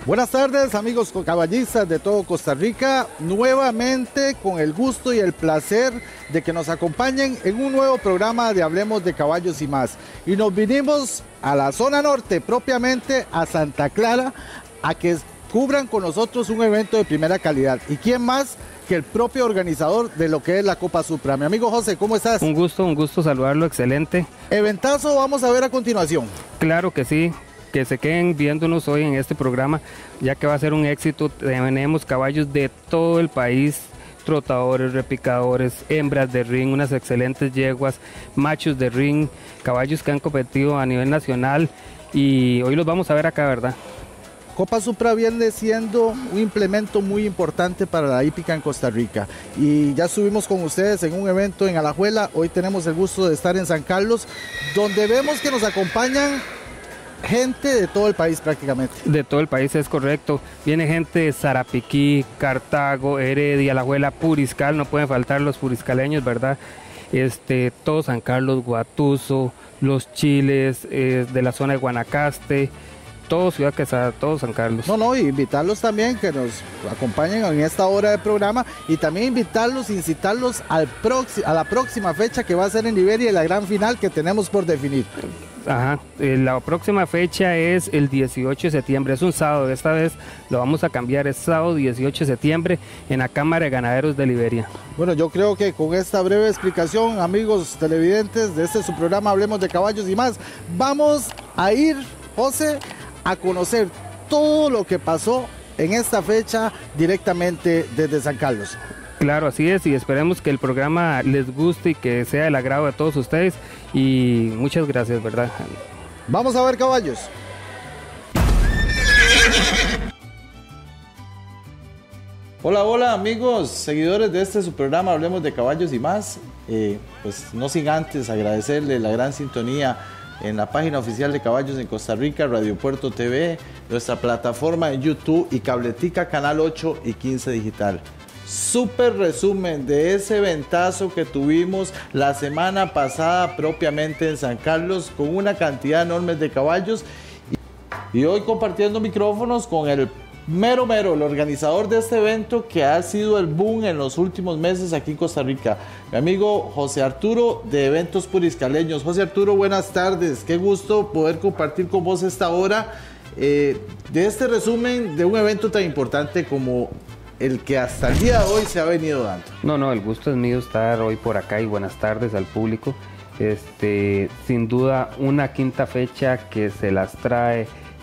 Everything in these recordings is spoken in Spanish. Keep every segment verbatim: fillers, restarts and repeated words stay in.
Buenas tardes, amigos caballistas de todo Costa Rica, nuevamente con el gusto y el placer de que nos acompañen en un nuevo programa de Hablemos de Caballos y Más. Y nos vinimos a la zona norte, propiamente a Santa Clara, a que cubran con nosotros un evento de primera calidad. ¿Y quién más que el propio organizador de lo que es la Copa Supra? Mi amigo José, ¿cómo estás? Un gusto, un gusto saludarlo, excelente. Eventazo vamos a ver a continuación. Claro que sí. Que se queden viéndonos hoy en este programa, ya que va a ser un éxito. Tenemos caballos de todo el país, trotadores, repicadores, hembras de ring, unas excelentes yeguas, machos de ring, caballos que han competido a nivel nacional y hoy los vamos a ver acá, ¿verdad? Copa Supra viene siendo un implemento muy importante para la hípica en Costa Rica y ya estuvimos con ustedes en un evento en Alajuela. Hoy tenemos el gusto de estar en San Carlos, donde vemos que nos acompañan gente de todo el país prácticamente. De todo el país, es correcto. Viene gente de Sarapiquí, Cartago, Heredia, Alajuela, Puriscal, no pueden faltar los puriscaleños, ¿verdad? Este, todo San Carlos, Guatuso, Los Chiles, eh, de la zona de Guanacaste, todo Ciudad Quesada, todo San Carlos. No, no, y invitarlos también que nos acompañen en esta hora de programa y también invitarlos, incitarlos al a la próxima fecha que va a ser en Liberia y la gran final que tenemos por definir. Ajá, eh, la próxima fecha es el dieciocho de septiembre, es un sábado, esta vez lo vamos a cambiar, es sábado dieciocho de septiembre en la Cámara de Ganaderos de Liberia. Bueno, yo creo que con esta breve explicación, amigos televidentes de este su programa Hablemos de Caballos y Más, vamos a ir, José, a conocer todo lo que pasó en esta fecha directamente desde San Carlos. Claro, así es, y esperemos que el programa les guste y que sea del agrado de todos ustedes y muchas gracias, ¿verdad? Vamos a ver caballos. Hola, hola amigos, seguidores de este su programa Hablemos de Caballos y Más. Eh, pues no sin antes agradecerle la gran sintonía en la página oficial de Caballos en Costa Rica, Radio Puerto T V, nuestra plataforma en YouTube y Cabletica Canal ocho y quince Digital. Súper resumen de ese eventazo que tuvimos la semana pasada propiamente en San Carlos con una cantidad enorme de caballos y hoy compartiendo micrófonos con el mero mero, el organizador de este evento que ha sido el boom en los últimos meses aquí en Costa Rica, mi amigo José Arturo de Eventos Puriscaleños. José Arturo, buenas tardes, qué gusto poder compartir con vos esta hora eh, de este resumen de un evento tan importante como el que hasta el día de hoy se ha venido dando. No, no, el gusto es mío estar hoy por acá y buenas tardes al público. Este, sin duda una quinta fecha que se las trae,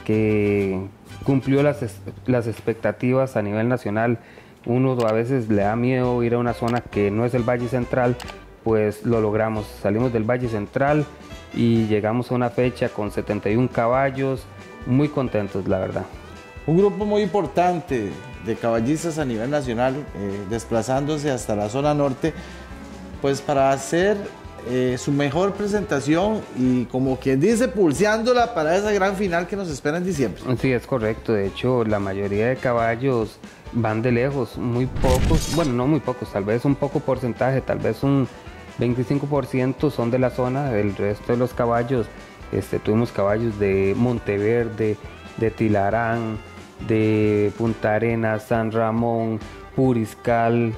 que cumplió las, las expectativas a nivel nacional. Uno a veces le da miedo ir a una zona que no es el Valle Central, pues lo logramos. Salimos del Valle Central y llegamos a una fecha con setenta y un caballos, muy contentos la verdad. Un grupo muy importante de caballistas a nivel nacional, eh, desplazándose hasta la zona norte, pues para hacer eh, su mejor presentación y como quien dice, pulseándola para esa gran final que nos espera en diciembre. Sí, es correcto. De hecho, la mayoría de caballos van de lejos, muy pocos, bueno, no muy pocos, tal vez un poco porcentaje, tal vez un veinticinco por ciento son de la zona, el resto de los caballos, este, tuvimos caballos de Monteverde, de Tilarán, de Punta Arenas, San Ramón, Puriscal,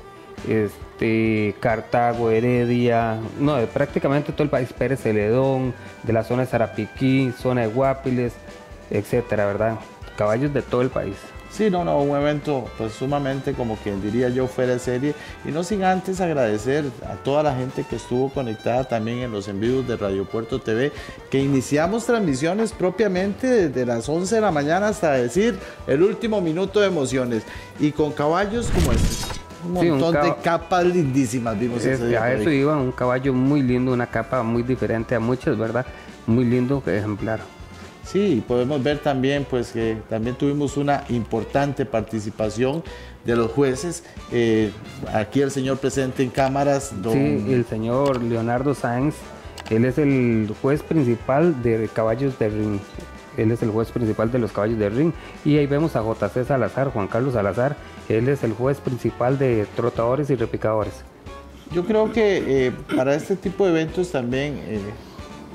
este, Cartago, Heredia, no, de prácticamente todo el país, Pérez Celedón, de la zona de Sarapiquí, zona de Guapiles, etcétera, ¿verdad? Caballos de todo el país. Sí, no, no, un evento pues sumamente, como quien diría yo, fuera de serie, y no sin antes agradecer a toda la gente que estuvo conectada también en los envíos de Radio Puerto T V, que iniciamos transmisiones propiamente desde las once de la mañana hasta decir el último minuto de emociones, y con caballos como este, un montón sí, un de capas lindísimas vimos es, ese día. A eso iba, un caballo muy lindo, una capa muy diferente a muchas, ¿verdad? Muy lindo ejemplar. Sí, podemos ver también pues que también tuvimos una importante participación de los jueces. Eh, aquí el señor presente en cámaras. Don... Sí, el señor Leonardo Sáenz, él es el juez principal de caballos de ring. Él es el juez principal de los caballos de ring. Y ahí vemos a J C Salazar, Juan Carlos Salazar. Él es el juez principal de trotadores y repicadores. Yo creo que eh, para este tipo de eventos también... Eh,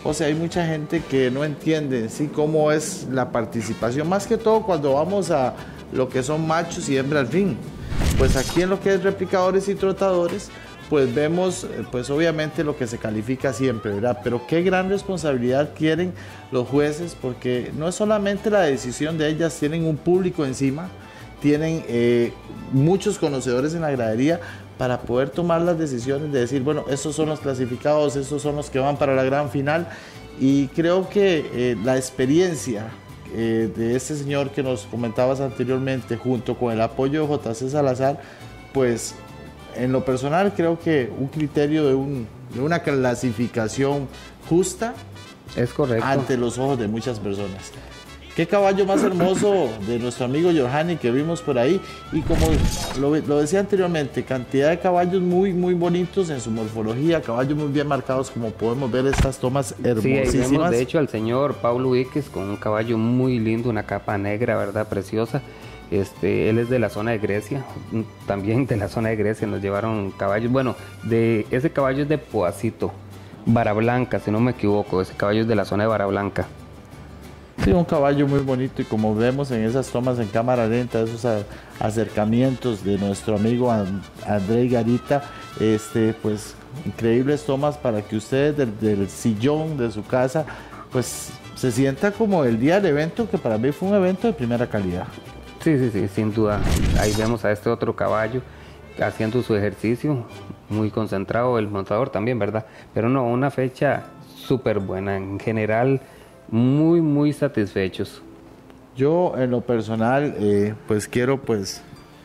O sea, hay mucha gente que no entiende, ¿sí?, cómo es la participación, más que todo cuando vamos a lo que son machos y hembras ring. Pues aquí en lo que es replicadores y trotadores, pues vemos, pues obviamente lo que se califica siempre, ¿verdad? Pero qué gran responsabilidad quieren los jueces, porque no es solamente la decisión de ellas, tienen un público encima, tienen eh, muchos conocedores en la ganadería para poder tomar las decisiones de decir, bueno, estos son los clasificados, estos son los que van para la gran final. Y creo que eh, la experiencia eh, de este señor que nos comentabas anteriormente, junto con el apoyo de J C Salazar, pues en lo personal creo que un criterio de, un, de una clasificación justa es correcto ante los ojos de muchas personas. Qué caballo más hermoso de nuestro amigo Yorhani que vimos por ahí, y como lo, lo decía anteriormente, cantidad de caballos muy muy bonitos en su morfología, caballos muy bien marcados, como podemos ver estas tomas hermosísimas. Sí, ahí vemos de hecho al señor Pablo Iques con un caballo muy lindo, una capa negra, verdad, preciosa. Este, él es de la zona de Grecia, también de la zona de Grecia nos llevaron caballos, bueno, de ese caballo es de Poacito, Vara Blanca, si no me equivoco, ese caballo es de la zona de Vara Blanca. Sí, un caballo muy bonito, y como vemos en esas tomas en cámara lenta, esos a, acercamientos de nuestro amigo And, André Garita, este, pues increíbles tomas para que ustedes del, del sillón de su casa, pues se sienta como el día del evento, que para mí fue un evento de primera calidad. Sí, sí, sí, sin duda. Ahí vemos a este otro caballo haciendo su ejercicio, muy concentrado, el montador también, ¿verdad? Pero no, una fecha súper buena, en general muy, muy satisfechos. Yo en lo personal, eh, pues quiero pues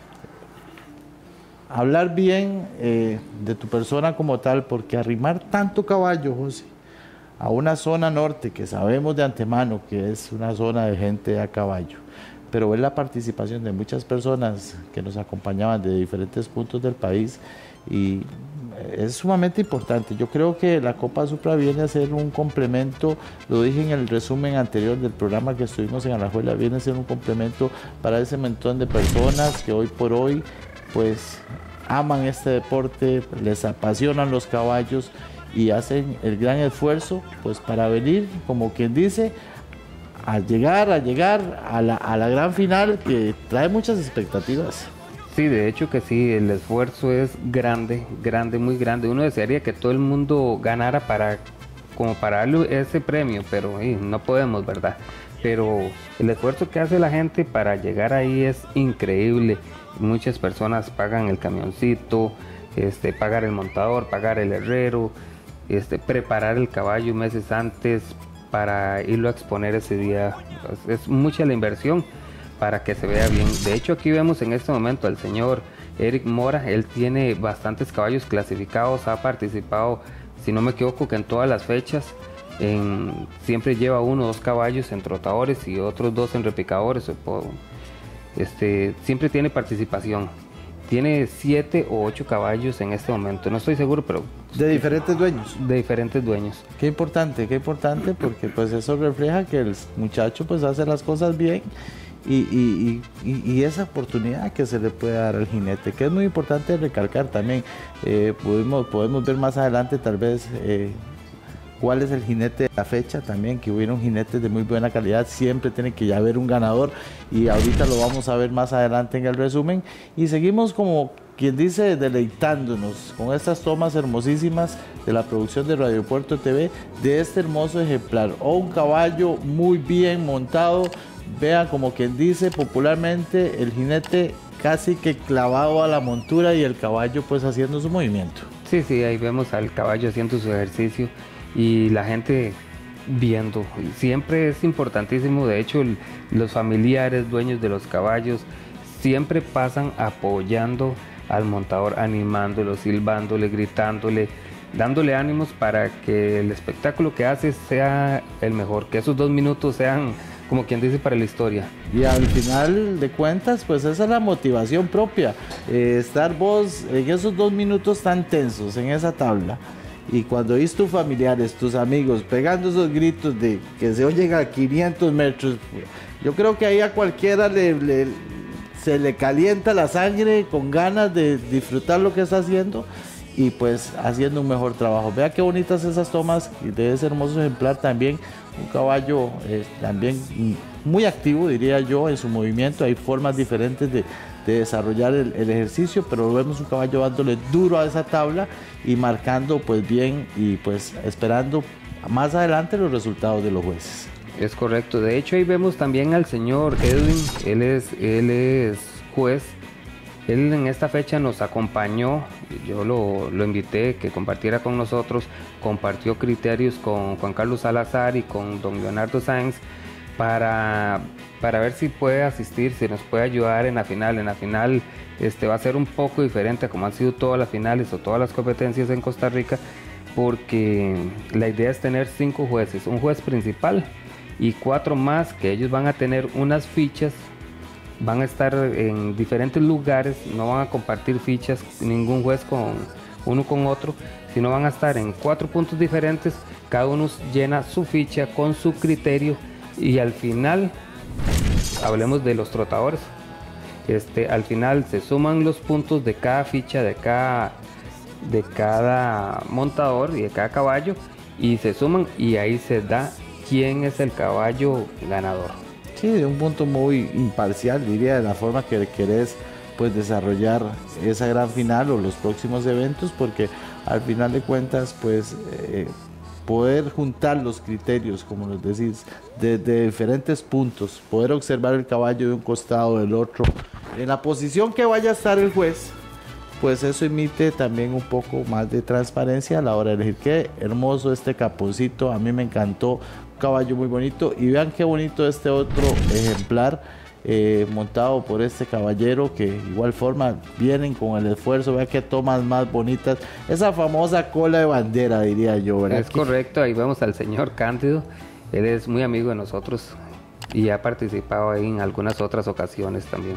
hablar bien eh, de tu persona como tal, porque arrimar tanto caballo, José, a una zona norte que sabemos de antemano que es una zona de gente a caballo, pero ver la participación de muchas personas que nos acompañaban de diferentes puntos del país, y es sumamente importante. Yo creo que la Copa Supra viene a ser un complemento, lo dije en el resumen anterior del programa que estuvimos en Alajuela, viene a ser un complemento para ese montón de personas que hoy por hoy pues aman este deporte, les apasionan los caballos y hacen el gran esfuerzo pues para venir, como quien dice, a llegar, a llegar a la, a la gran final, que trae muchas expectativas. Sí, de hecho que sí, el esfuerzo es grande, grande, muy grande. Uno desearía que todo el mundo ganara para, como para darle ese premio, pero eh, no podemos, ¿verdad? Pero el esfuerzo que hace la gente para llegar ahí es increíble. Muchas personas pagan el camioncito, este, pagar el montador, pagar el herrero, este, preparar el caballo meses antes para irlo a exponer ese día. Es, es mucha la inversión para que se vea bien. De hecho, aquí vemos en este momento al señor Eric Mora. Él tiene bastantes caballos clasificados, ha participado, si no me equivoco, que en todas las fechas. En, siempre lleva uno o dos caballos en trotadores y otros dos en replicadores. Este, siempre tiene participación. Tiene siete o ocho caballos en este momento, no estoy seguro, pero... ¿De diferentes dueños? De diferentes dueños. Qué importante, qué importante, porque pues eso refleja que el muchacho pues hace las cosas bien. Y, y, y, y esa oportunidad que se le puede dar al jinete, que es muy importante recalcar también. Eh, podemos, podemos ver más adelante tal vez eh, cuál es el jinete de la fecha también, que hubieron jinetes de muy buena calidad, siempre tiene que haber un ganador, y ahorita lo vamos a ver más adelante en el resumen. Y seguimos, como quien dice, deleitándonos con estas tomas hermosísimas de la producción de Radio Puerto T V de este hermoso ejemplar, o un caballo muy bien montado. Vean, como quien dice popularmente, el jinete casi que clavado a la montura y el caballo pues haciendo su movimiento. Sí, sí, ahí vemos al caballo haciendo su ejercicio y la gente viendo. Siempre es importantísimo, de hecho los familiares, dueños de los caballos, siempre pasan apoyando al montador, animándolo, silbándole, gritándole, dándole ánimos para que el espectáculo que hace sea el mejor, que esos dos minutos sean, como quien dice, para la historia. Y al final de cuentas, pues esa es la motivación propia, eh, estar vos en esos dos minutos tan tensos en esa tabla, y cuando oís tus familiares, tus amigos pegando esos gritos de que se oyen a quinientos metros, yo creo que ahí a cualquiera le, le, se le calienta la sangre con ganas de disfrutar lo que está haciendo. y pues haciendo un mejor trabajo. Vea qué bonitas esas tomas, y de ese hermoso ejemplar también, un caballo eh, también muy activo, diría yo, en su movimiento. Hay formas diferentes de, de desarrollar el, el ejercicio, pero vemos un caballo dándole duro a esa tabla y marcando pues bien, y pues esperando más adelante los resultados de los jueces. Es correcto. De hecho, ahí vemos también al señor Edwin. Él es, él es juez. Él en esta fecha nos acompañó. Yo lo, lo invité que compartiera con nosotros. Compartió criterios con Juan Carlos Salazar y con don Leonardo Sáenz para, para ver si puede asistir, si nos puede ayudar en la final. En la final este, va a ser un poco diferente a como han sido todas las finales o todas las competencias en Costa Rica, porque la idea es tener cinco jueces, un juez principal y cuatro más que ellos van a tener unas fichas, van a estar en diferentes lugares, no van a compartir fichas ningún juez con uno con otro, sino van a estar en cuatro puntos diferentes, cada uno llena su ficha con su criterio, y al final, hablemos de los trotadores, este, al final se suman los puntos de cada ficha, de cada, de cada montador y de cada caballo, y se suman y ahí se da quién es el caballo ganador. Sí, de un punto muy imparcial, diría, de la forma que querés pues desarrollar esa gran final o los próximos eventos, porque al final de cuentas pues eh, poder juntar los criterios, como los decís, de, de diferentes puntos, poder observar el caballo de un costado o del otro, en la posición que vaya a estar el juez, pues eso emite también un poco más de transparencia a la hora de elegir. Qué hermoso este Caponcito, a mí me encantó, un caballo muy bonito, y vean qué bonito este otro ejemplar eh, montado por este caballero, que de igual forma vienen con el esfuerzo. Vean qué tomas más bonitas, esa famosa cola de bandera, diría yo, ¿verdad? Es correcto. Ahí vemos al señor Cándido, él es muy amigo de nosotros y ha participado ahí en algunas otras ocasiones también.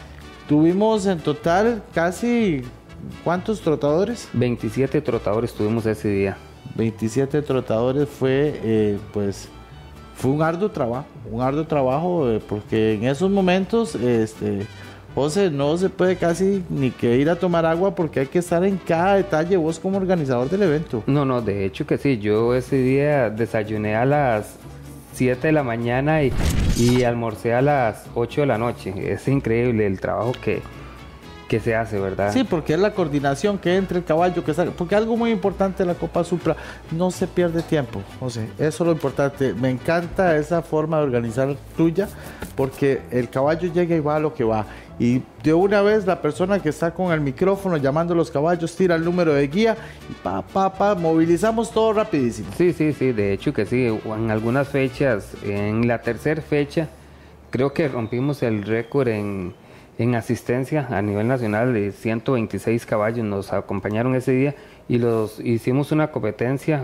Tuvimos en total casi, ¿cuántos trotadores? veintisiete trotadores tuvimos ese día. veintisiete trotadores, fue eh, pues fue un arduo trabajo, un arduo trabajo eh, porque en esos momentos, este, José, no se puede casi ni que ir a tomar agua, porque hay que estar en cada detalle vos como organizador del evento. No, no, de hecho que sí, yo ese día desayuné a las siete de la mañana y, y almorcé a las ocho de la noche. Es increíble el trabajo que, que se hace, ¿verdad? Sí, porque es la coordinación que entre el caballo, que sale, porque algo muy importante de la Copa Supra, no se pierde tiempo, José, eso es lo importante. Me encanta esa forma de organizar tuya, porque el caballo llega y va a lo que va, y de una vez la persona que está con el micrófono llamando a los caballos tira el número de guía y pa, pa, pa, movilizamos todo rapidísimo. Sí, sí, sí, de hecho que sí, en algunas fechas, en la tercera fecha, creo que rompimos el récord en, en asistencia a nivel nacional de ciento veintiséis caballos, nos acompañaron ese día y los hicimos una competencia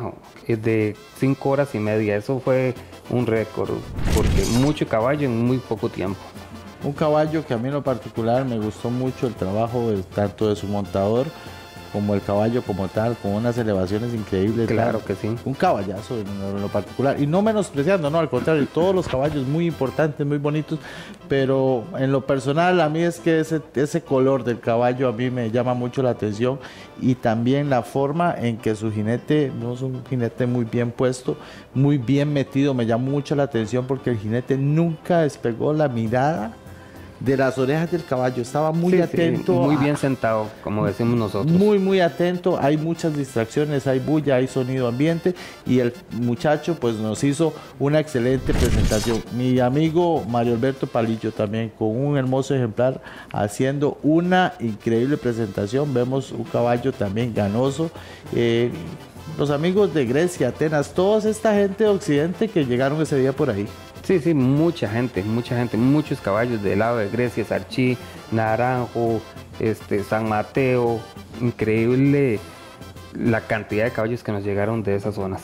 de cinco horas y media, eso fue un récord, porque mucho caballo en muy poco tiempo. Un caballo que a mí en lo particular me gustó mucho el trabajo de, tanto de su montador como el caballo como tal, con unas elevaciones increíbles. Claro tal. que sí. Un caballazo en lo, en lo particular. Y no menospreciando, no, al contrario, todos los caballos muy importantes, muy bonitos, pero en lo personal a mí es que ese, ese color del caballo a mí me llama mucho la atención, y también la forma en que su jinete, no es un jinete muy bien puesto, muy bien metido, me llama mucho la atención, porque el jinete nunca despegó la mirada de las orejas del caballo, estaba muy sí, atento. Sí, muy bien sentado, como decimos nosotros. Muy, muy atento, hay muchas distracciones, hay bulla, hay sonido ambiente, y el muchacho pues nos hizo una excelente presentación. Mi amigo Mario Alberto Palillo también, con un hermoso ejemplar, haciendo una increíble presentación. Vemos un caballo también ganoso. Eh, los amigos de Grecia, Atenas, toda esta gente de Occidente que llegaron ese día por ahí. Sí, sí, mucha gente, mucha gente, muchos caballos del lado de Grecia, Sarchí, Naranjo, este, San Mateo, increíble la cantidad de caballos que nos llegaron de esas zonas.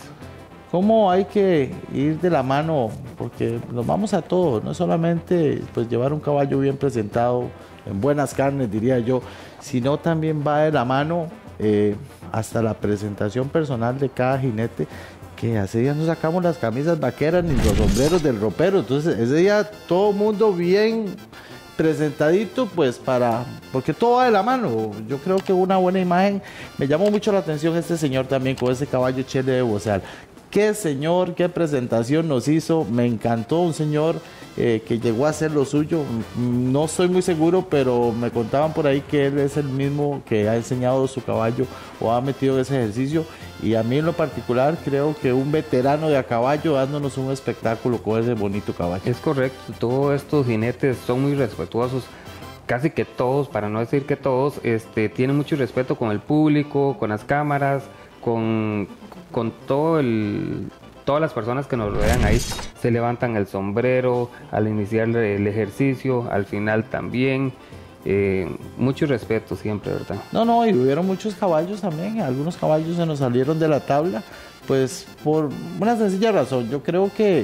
¿Cómo hay que ir de la mano? Porque nos vamos a todo, no solamente pues llevar un caballo bien presentado, en buenas carnes diría yo, sino también va de la mano eh, hasta la presentación personal de cada jinete, que hace día no sacamos las camisas vaqueras ni los sombreros del ropero, entonces ese día todo el mundo bien presentadito, pues para, porque todo va de la mano. Yo creo que una buena imagen. Me llamó mucho la atención este señor también con ese caballo Chele de Bozal. Qué señor, qué presentación nos hizo, me encantó. Un señor eh, que llegó a hacer lo suyo. No estoy muy seguro, pero me contaban por ahí que él es el mismo que ha enseñado su caballo o ha metido ese ejercicio. Y a mí en lo particular creo que un veterano de a caballo dándonos un espectáculo con ese bonito caballo. Es correcto, todos estos jinetes son muy respetuosos. Casi que todos, para no decir que todos, este, tienen mucho respeto con el público, con las cámaras, con, con todo el, todas las personas que nos rodean ahí. Se levantan el sombrero al iniciar el ejercicio, al final también. Eh, mucho respeto siempre, ¿verdad? No, no, y hubieron muchos caballos también. Algunos caballos se nos salieron de la tabla, pues por una sencilla razón. Yo creo que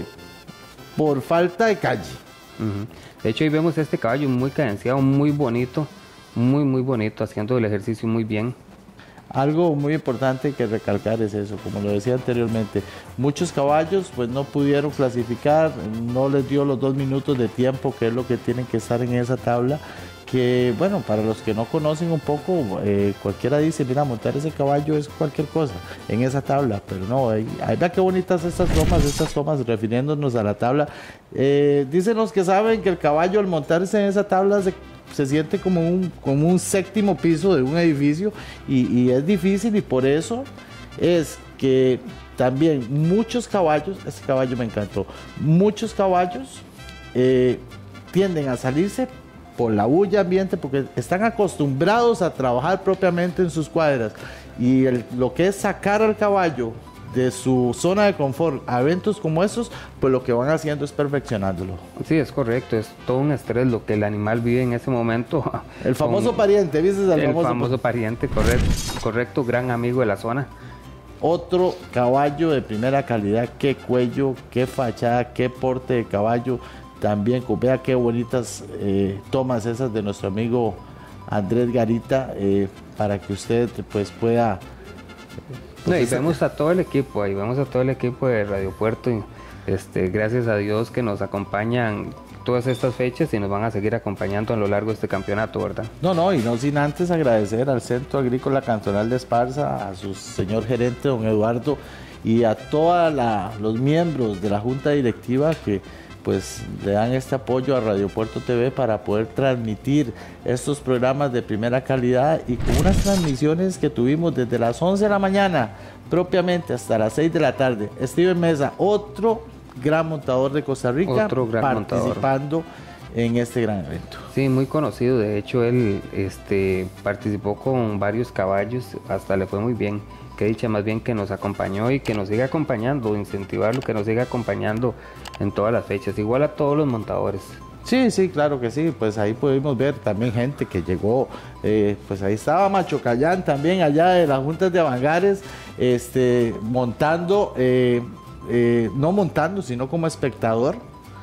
por falta de calle. Uh-huh. De hecho, ahí vemos este caballo muy cadenciado, muy bonito, muy, muy bonito, haciendo el ejercicio muy bien. Algo muy importante que recalcar es eso, como lo decía anteriormente, muchos caballos pues no pudieron clasificar, no les dio los dos minutos de tiempo, que es lo que tienen que estar en esa tabla, que bueno, para los que no conocen un poco, eh, cualquiera dice, mira, montar ese caballo es cualquier cosa en esa tabla, pero no, ahí, ahí vea qué bonitas estas tomas, estas tomas refiriéndonos a la tabla. Eh, dicen los que saben que el caballo al montarse en esa tabla se, se siente como un, como un séptimo piso de un edificio y, y es difícil, y por eso es que también muchos caballos, este caballo me encantó, muchos caballos eh, tienden a salirse por la bulla ambiente, porque están acostumbrados a trabajar propiamente en sus cuadras, y el, lo que es sacar al caballo de su zona de confort a eventos como esos, pues lo que van haciendo es perfeccionándolo. Sí, es correcto, es todo un estrés lo que el animal vive en ese momento. El famoso con, pariente, ¿viste? El, el famoso, famoso pariente, correcto, correcto, gran amigo de la zona. Otro caballo de primera calidad, qué cuello, qué fachada, qué porte de caballo. También, vea qué bonitas eh, tomas esas de nuestro amigo Andrés Garita, eh, para que usted pues pueda... Pues, no, y vemos a todo el equipo, ahí vemos a todo el equipo de Radio Puerto, y este, gracias a Dios que nos acompañan todas estas fechas y nos van a seguir acompañando a lo largo de este campeonato, ¿verdad? No, no, y no sin antes agradecer al Centro Agrícola Cantonal de Esparza, a su señor gerente, don Eduardo, y a todos los miembros de la Junta Directiva que pues le dan este apoyo a Radio Puerto T V para poder transmitir estos programas de primera calidad, y con unas transmisiones que tuvimos desde las once de la mañana propiamente hasta las seis de la tarde. Steven Mesa, otro gran montador de Costa Rica, otro gran participando montador en este gran evento. Sí, muy conocido, de hecho él este, participó con varios caballos, hasta le fue muy bien. Qué dicha más bien que nos acompañó y que nos siga acompañando, incentivarlo, que nos siga acompañando en todas las fechas, igual a todos los montadores. Sí, sí, claro que sí, pues ahí pudimos ver también gente que llegó, eh, pues ahí estaba Macho Cayán también allá de las Juntas de Avangares, este, montando, eh, eh, no montando, sino como espectador.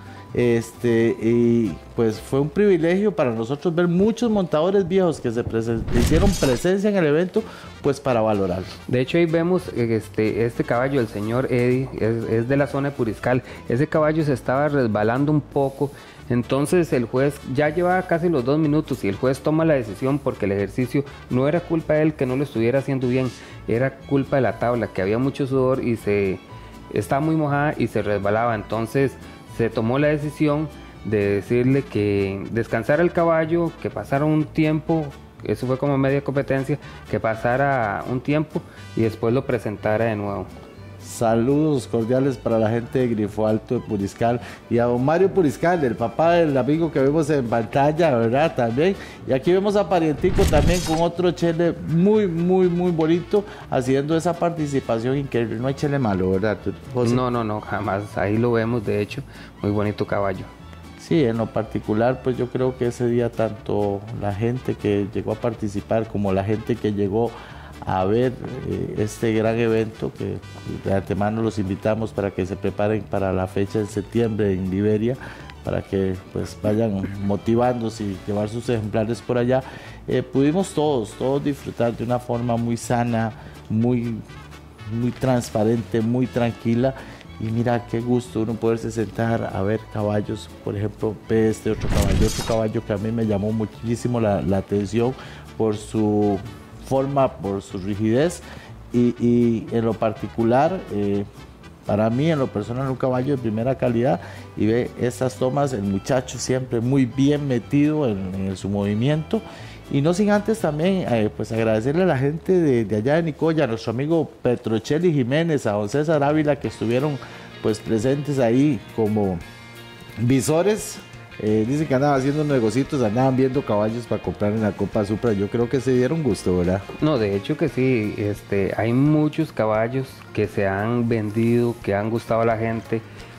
Este, y pues fue un privilegio para nosotros ver muchos montadores viejos que se presen- hicieron presencia en el evento, pues para valorarlo. De hecho ahí vemos este, este caballo, el señor Eddie, es, es de la zona de Puriscal. Ese caballo se estaba resbalando un poco, entonces el juez ya llevaba casi los dos minutos y el juez toma la decisión, porque el ejercicio no era culpa de él que no lo estuviera haciendo bien, era culpa de la tabla, que había mucho sudor y se estaba muy mojada y se resbalaba. Entonces se tomó la decisión de decirle que descansara el caballo, que pasara un tiempo, eso fue como media competencia, que pasara un tiempo y después lo presentara de nuevo. Saludos cordiales para la gente de Grifo Alto de Puriscal, y a don Mario Puriscal, el papá del amigo que vemos en pantalla, ¿verdad? También. Y aquí vemos a Parientico también con otro chele muy, muy, muy bonito, haciendo esa participación increíble. No hay chele malo, ¿verdad, José? No, no, no, jamás. Ahí lo vemos, de hecho, muy bonito caballo. Sí, en lo particular, pues yo creo que ese día tanto la gente que llegó a participar como la gente que llegó a ver eh, este gran evento, que de antemano los invitamos para que se preparen para la fecha de septiembre en Liberia, para que pues vayan motivándose y llevar sus ejemplares por allá. Eh, pudimos todos, todos disfrutar de una forma muy sana, muy, muy transparente, muy tranquila, y mira qué gusto uno poderse sentar a ver caballos, por ejemplo, ve este otro caballo, otro caballo que a mí me llamó muchísimo la, la atención por su forma, por su rigidez y, y en lo particular, eh, para mí en lo personal un caballo de primera calidad y ve estas tomas, el muchacho siempre muy bien metido en, en su movimiento. Y no sin antes también eh, pues agradecerle a la gente de, de allá de Nicoya, a nuestro amigo Petrocelli Jiménez, a don César Ávila, que estuvieron pues presentes ahí como visores. Eh, dicen que andaban haciendo negocios, andaban viendo caballos para comprar en la Copa Supra. Yo creo que se dieron gusto, ¿verdad? No, de hecho que sí. Este, hay muchos caballos que se han vendido, que han gustado a la gente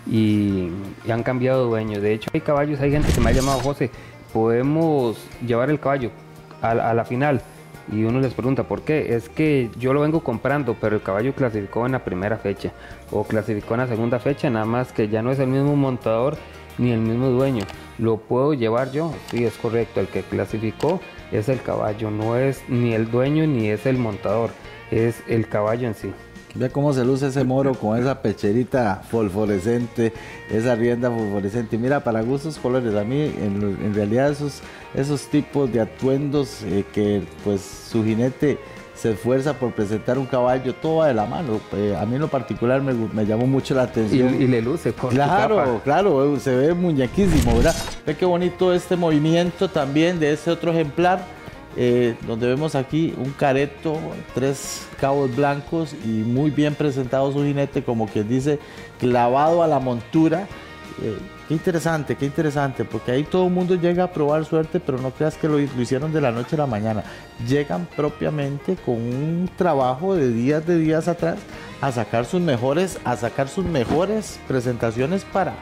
y, y han cambiado de dueño. De hecho hay caballos, hay gente que me ha llamado: José, ¿podemos llevar el caballo a, a la final? Y uno les pregunta ¿por qué? Es que yo lo vengo comprando, pero el caballo clasificó en la primera fecha o clasificó en la segunda fecha, nada más que ya no es el mismo montador ni el mismo dueño. ¿Lo puedo llevar yo? Sí, es correcto. El que clasificó es el caballo, no es ni el dueño ni es el montador, es el caballo en sí. Ve cómo se luce ese moro con esa pecherita fosforescente, esa rienda fosforescente. Y mira, para gustos colores, a mí en, en realidad esos, esos tipos de atuendos eh, que pues su jinete se esfuerza por presentar un caballo, todo va de la mano. Eh, a mí en lo particular me, me llamó mucho la atención. Y, y le luce por Claro, su capa. claro, se ve muñequísimo, ¿verdad? Ve qué bonito este movimiento también de ese otro ejemplar, eh, donde vemos aquí un careto, tres cabos blancos y muy bien presentado su jinete, como quien dice, clavado a la montura. Eh, qué interesante, qué interesante, porque ahí todo el mundo llega a probar suerte, pero no creas que lo, lo hicieron de la noche a la mañana. Llegan propiamente con un trabajo de días de días atrás a sacar sus mejores, a sacar sus mejores presentaciones para,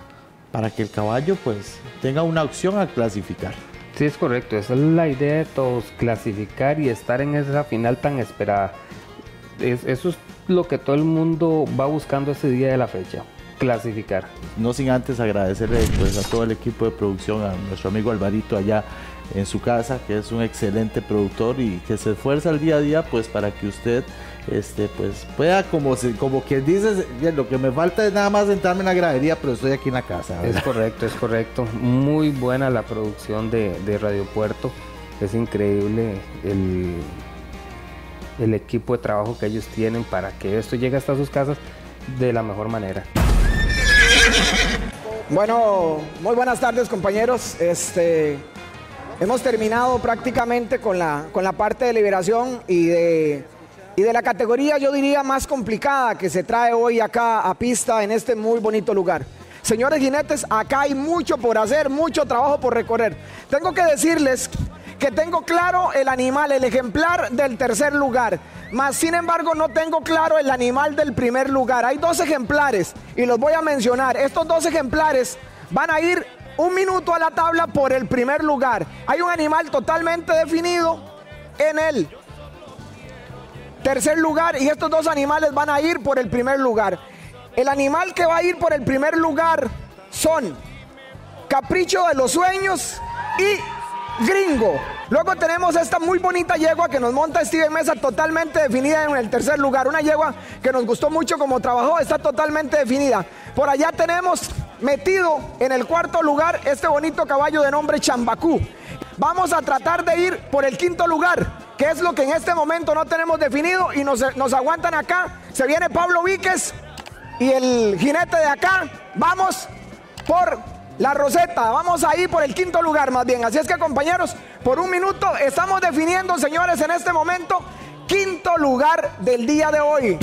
para que el caballo pues tenga una opción a clasificar. Sí, es correcto, esa es la idea de todos, clasificar y estar en esa final tan esperada. Es, eso es lo que todo el mundo va buscando ese día de la fecha. Clasificar. No sin antes agradecerle pues a todo el equipo de producción, a nuestro amigo Alvarito allá en su casa, que es un excelente productor y que se esfuerza el día a día pues para que usted este pues pueda, como se, como quien dice, lo que me falta es nada más sentarme en la gradería, pero estoy aquí en la casa, ¿verdad? Es correcto, es correcto. Muy buena la producción de, de Radio Puerto. Es increíble el, el equipo de trabajo que ellos tienen para que esto llegue hasta sus casas de la mejor manera. Bueno, muy buenas tardes, compañeros. Este, hemos terminado prácticamente con la, con la parte de liberación y de, y de la categoría, yo diría, más complicada que se trae hoy acá a pista en este muy bonito lugar. Señores jinetes, acá hay mucho por hacer, mucho trabajo por recorrer. Tengo que decirles que tengo claro el animal, el ejemplar del tercer lugar, mas sin embargo no tengo claro el animal del primer lugar. Hay dos ejemplares y los voy a mencionar. Estos dos ejemplares van a ir un minuto a la tabla por el primer lugar. Hay un animal totalmente definido en el tercer lugar y estos dos animales van a ir por el primer lugar. El animal que va a ir por el primer lugar son Capricho de los Sueños y Gringo. Luego tenemos esta muy bonita yegua que nos monta Steven Mesa, totalmente definida en el tercer lugar. Una yegua que nos gustó mucho como trabajó, está totalmente definida. Por allá tenemos metido en el cuarto lugar este bonito caballo de nombre Chambacú. Vamos a tratar de ir por el quinto lugar, que es lo que en este momento no tenemos definido y nos, nos aguantan acá. Se viene Pablo Víquez y el jinete de acá. Vamos por la Roseta, vamos a ir por el quinto lugar más bien. Así es que, compañeros, por un minuto estamos definiendo, señores, en este momento, quinto lugar del día de hoy.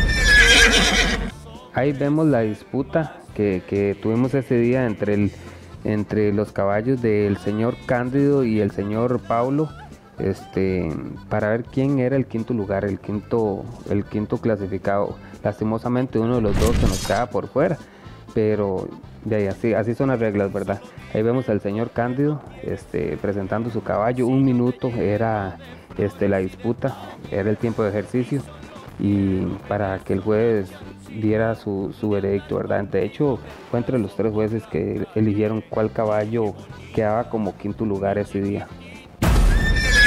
Ahí vemos la disputa que, que tuvimos ese día entre, el, entre los caballos del señor Cándido y el señor Paulo, este, para ver quién era el quinto lugar, el quinto, el quinto clasificado. Lastimosamente uno de los dos se nos queda por fuera, pero de ahí, así, así son las reglas, ¿verdad? Ahí vemos al señor Cándido este, presentando su caballo. Un minuto era este, la disputa, era el tiempo de ejercicio y para que el juez diera su, su veredicto, ¿verdad? De hecho, fue entre los tres jueces que eligieron cuál caballo quedaba como quinto lugar ese día.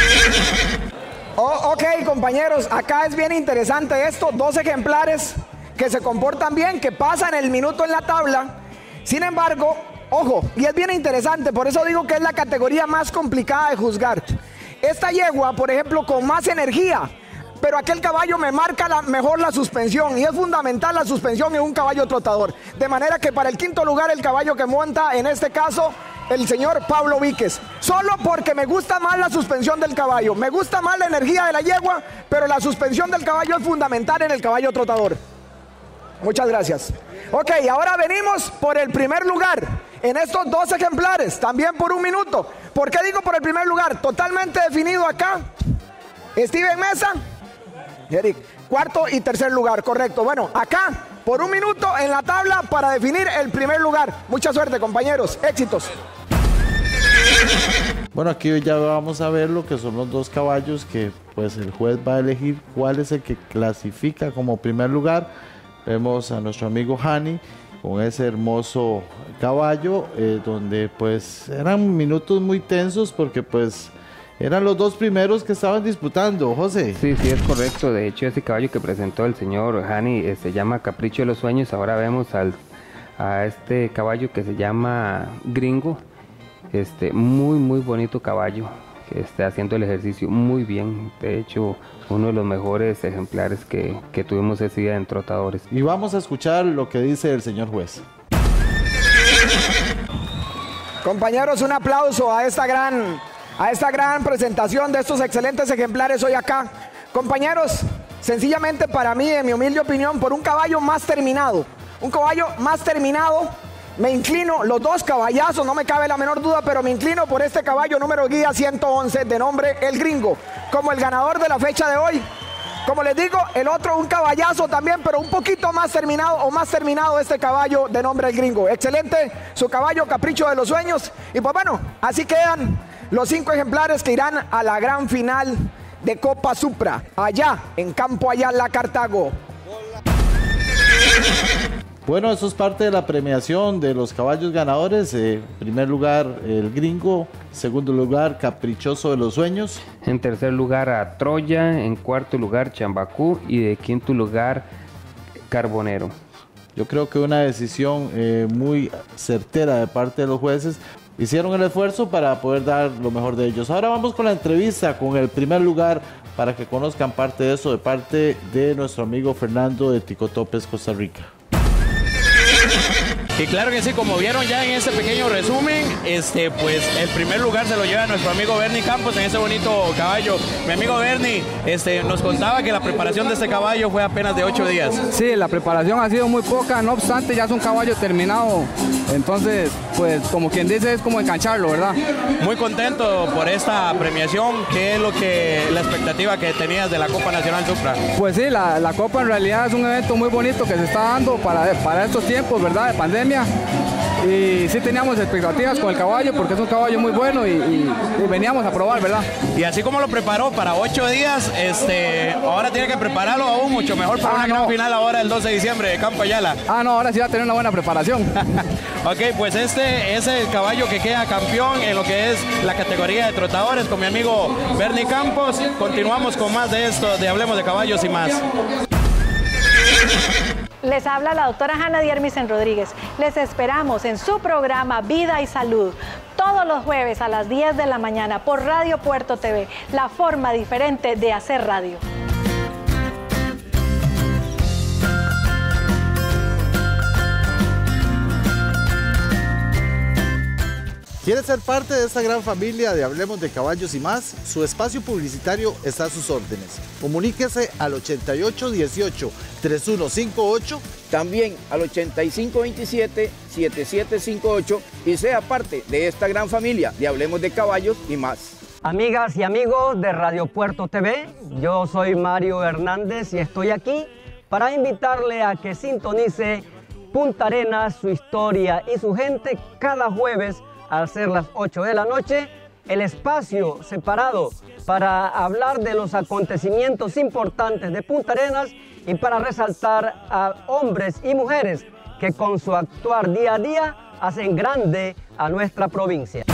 Oh, ok, compañeros, acá es bien interesante esto, dos ejemplares que se comportan bien, que pasan el minuto en la tabla. Sin embargo, ojo, y es bien interesante, por eso digo que es la categoría más complicada de juzgar. Esta yegua, por ejemplo, con más energía, pero aquel caballo me marca la, mejor la suspensión, y es fundamental la suspensión en un caballo trotador. De manera que para el quinto lugar el caballo que monta, en este caso, el señor Pablo Víquez. Solo porque me gusta más la suspensión del caballo, me gusta más la energía de la yegua, pero la suspensión del caballo es fundamental en el caballo trotador. Muchas gracias. Ok, ahora venimos por el primer lugar en estos dos ejemplares, también por un minuto. ¿Por qué digo por el primer lugar? Totalmente definido acá. Steven Mesa, Eric, cuarto y tercer lugar, correcto. Bueno, acá, por un minuto en la tabla para definir el primer lugar. Mucha suerte, compañeros, éxitos. Bueno, aquí ya vamos a ver lo que son los dos caballos que pues el juez va a elegir cuál es el que clasifica como primer lugar. Vemos a nuestro amigo Hani con ese hermoso caballo, eh, donde pues eran minutos muy tensos porque pues eran los dos primeros que estaban disputando, José. Sí, sí, es correcto. De hecho, ese caballo que presentó el señor Hani eh, se llama Capricho de los Sueños. Ahora vemos al, a este caballo que se llama Gringo. Este, muy, muy bonito caballo, que está haciendo el ejercicio muy bien. De hecho, uno de los mejores ejemplares que, que tuvimos ese día en trotadores. Y vamos a escuchar lo que dice el señor juez. Compañeros, un aplauso a esta gran, a esta gran presentación de estos excelentes ejemplares hoy acá. Compañeros, sencillamente para mí, en mi humilde opinión, por un caballo más terminado, un caballo más terminado, me inclino, los dos caballazos, no me cabe la menor duda, pero me inclino por este caballo número guía ciento once de nombre El Gringo, como el ganador de la fecha de hoy. Como les digo, el otro un caballazo también, pero un poquito más terminado o más terminado este caballo de nombre El Gringo. Excelente su caballo Capricho de los Sueños. Y pues bueno, así quedan los cinco ejemplares que irán a la gran final de Copa Supra, allá en Campo Ayala, Cartago. Bueno, eso es parte de la premiación de los caballos ganadores. En eh, primer lugar, El Gringo. Segundo lugar, Caprichoso de los Sueños. En tercer lugar, a Troya. En cuarto lugar, Chambacú. Y de quinto lugar, Carbonero. Yo creo que una decisión eh, muy certera de parte de los jueces. Hicieron el esfuerzo para poder dar lo mejor de ellos. Ahora vamos con la entrevista con el primer lugar para que conozcan parte de eso de parte de nuestro amigo Fernando de Ticotopes, Costa Rica. Y claro que sí, como vieron ya en este pequeño resumen, este, pues el primer lugar se lo lleva nuestro amigo Bernie Campos en ese bonito caballo. Mi amigo Bernie este, nos contaba que la preparación de este caballo fue apenas de ocho días. Sí, la preparación ha sido muy poca, no obstante ya es un caballo terminado, entonces pues como quien dice es como engancharlo, ¿verdad? Muy contento por esta premiación. ¿Qué es lo que la expectativa que tenías de la Copa Nacional Supra? Pues sí, la, la Copa en realidad es un evento muy bonito que se está dando para, para estos tiempos, ¿verdad? De pandemia. Y sí teníamos expectativas con el caballo porque es un caballo muy bueno y, y, y veníamos a probar, ¿verdad? Y así como lo preparó para ocho días, este, ahora tiene que prepararlo aún mucho mejor para ah, una no. gran final ahora el doce de diciembre de Campo Ayala. Ah, no, ahora sí va a tener una buena preparación. Ok, pues este es el caballo que queda campeón en lo que es la categoría de trotadores con mi amigo Bernie Campos. Continuamos con más de esto, de Hablemos de Caballos y más. Les habla la doctora Hanna Diermisen Rodríguez. Les esperamos en su programa Vida y Salud todos los jueves a las diez de la mañana por Radio Puerto T V, la forma diferente de hacer radio. ¿Quiere ser parte de esta gran familia de Hablemos de Caballos y más? Su espacio publicitario está a sus órdenes. Comuníquese al ochenta y ocho dieciocho treinta y uno cincuenta y ocho. También al ochenta y cinco veintisiete setenta y siete cincuenta y ocho y sea parte de esta gran familia de Hablemos de Caballos y más. Amigas y amigos de Radio Puerto T V, yo soy Mario Hernández y estoy aquí para invitarle a que sintonice Punta Arenas, su historia y su gente cada jueves al ser las ocho de la noche, el espacio separado para hablar de los acontecimientos importantes de Punta Arenas y para resaltar a hombres y mujeres que con su actuar día a día hacen grande a nuestra provincia.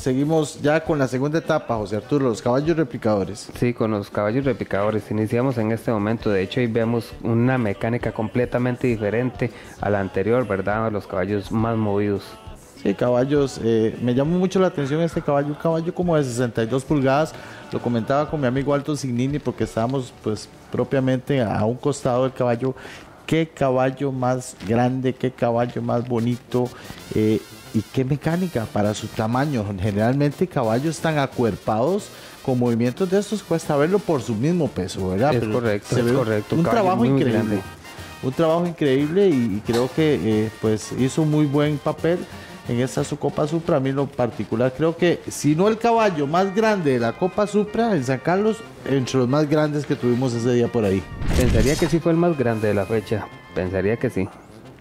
seguimos ya con la segunda etapa, José Arturo, los caballos replicadores. Sí, con los caballos replicadores iniciamos en este momento. De hecho, ahí vemos una mecánica completamente diferente a la anterior, ¿verdad? Los caballos más movidos. Sí, caballos, eh, me llamó mucho la atención este caballo, un caballo como de sesenta y dos pulgadas, lo comentaba con mi amigo Alto Signini porque estábamos pues propiamente a un costado del caballo. Qué caballo más grande, qué caballo más bonito, eh, y qué mecánica para su tamaño. Generalmente caballos tan acuerpados con movimientos de estos cuesta verlo por su mismo peso, ¿verdad? Es Pero correcto, se es ve correcto. Un Caballo trabajo muy increíble. grande. Un trabajo increíble y, y creo que eh, pues hizo muy buen papel en esta su Copa Supra. A mí en lo particular creo que si no el caballo más grande de la Copa Supra en San Carlos, entre los más grandes que tuvimos ese día por ahí. Pensaría que sí fue el más grande de la fecha, pensaría que sí.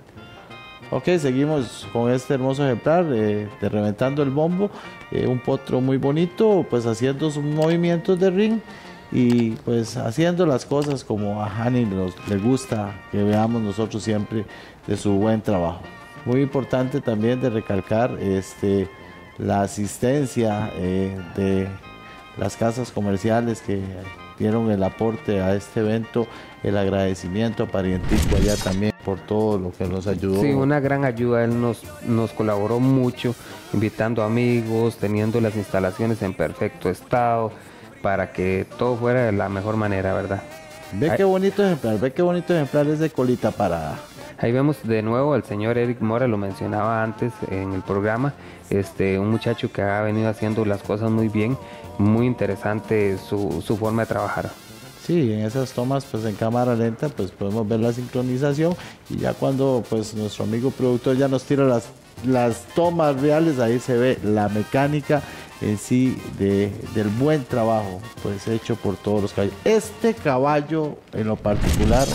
Ok, seguimos con este hermoso ejemplar eh, de Reventando el Bombo, eh, un potro muy bonito, pues haciendo sus movimientos de ring y pues haciendo las cosas como a Hani nos, le gusta que veamos nosotros siempre de su buen trabajo. Muy importante también de recalcar este, la asistencia eh, de las casas comerciales que dieron el aporte a este evento, el agradecimiento a Parientico allá también por todo lo que nos ayudó. Sí, una gran ayuda, él nos, nos colaboró mucho, invitando amigos, teniendo las instalaciones en perfecto estado, para que todo fuera de la mejor manera, ¿verdad? Ve qué bonito ejemplar, ve qué bonito ejemplar es de colita parada. Ahí vemos de nuevo al señor Eric Mora, lo mencionaba antes en el programa, este, un muchacho que ha venido haciendo las cosas muy bien, muy interesante su, su forma de trabajar. Sí, en esas tomas pues en cámara lenta pues podemos ver la sincronización y ya cuando pues nuestro amigo productor ya nos tira las, las tomas reales, ahí se ve la mecánica en sí de, del buen trabajo pues hecho por todos los caballos. Este caballo en lo particular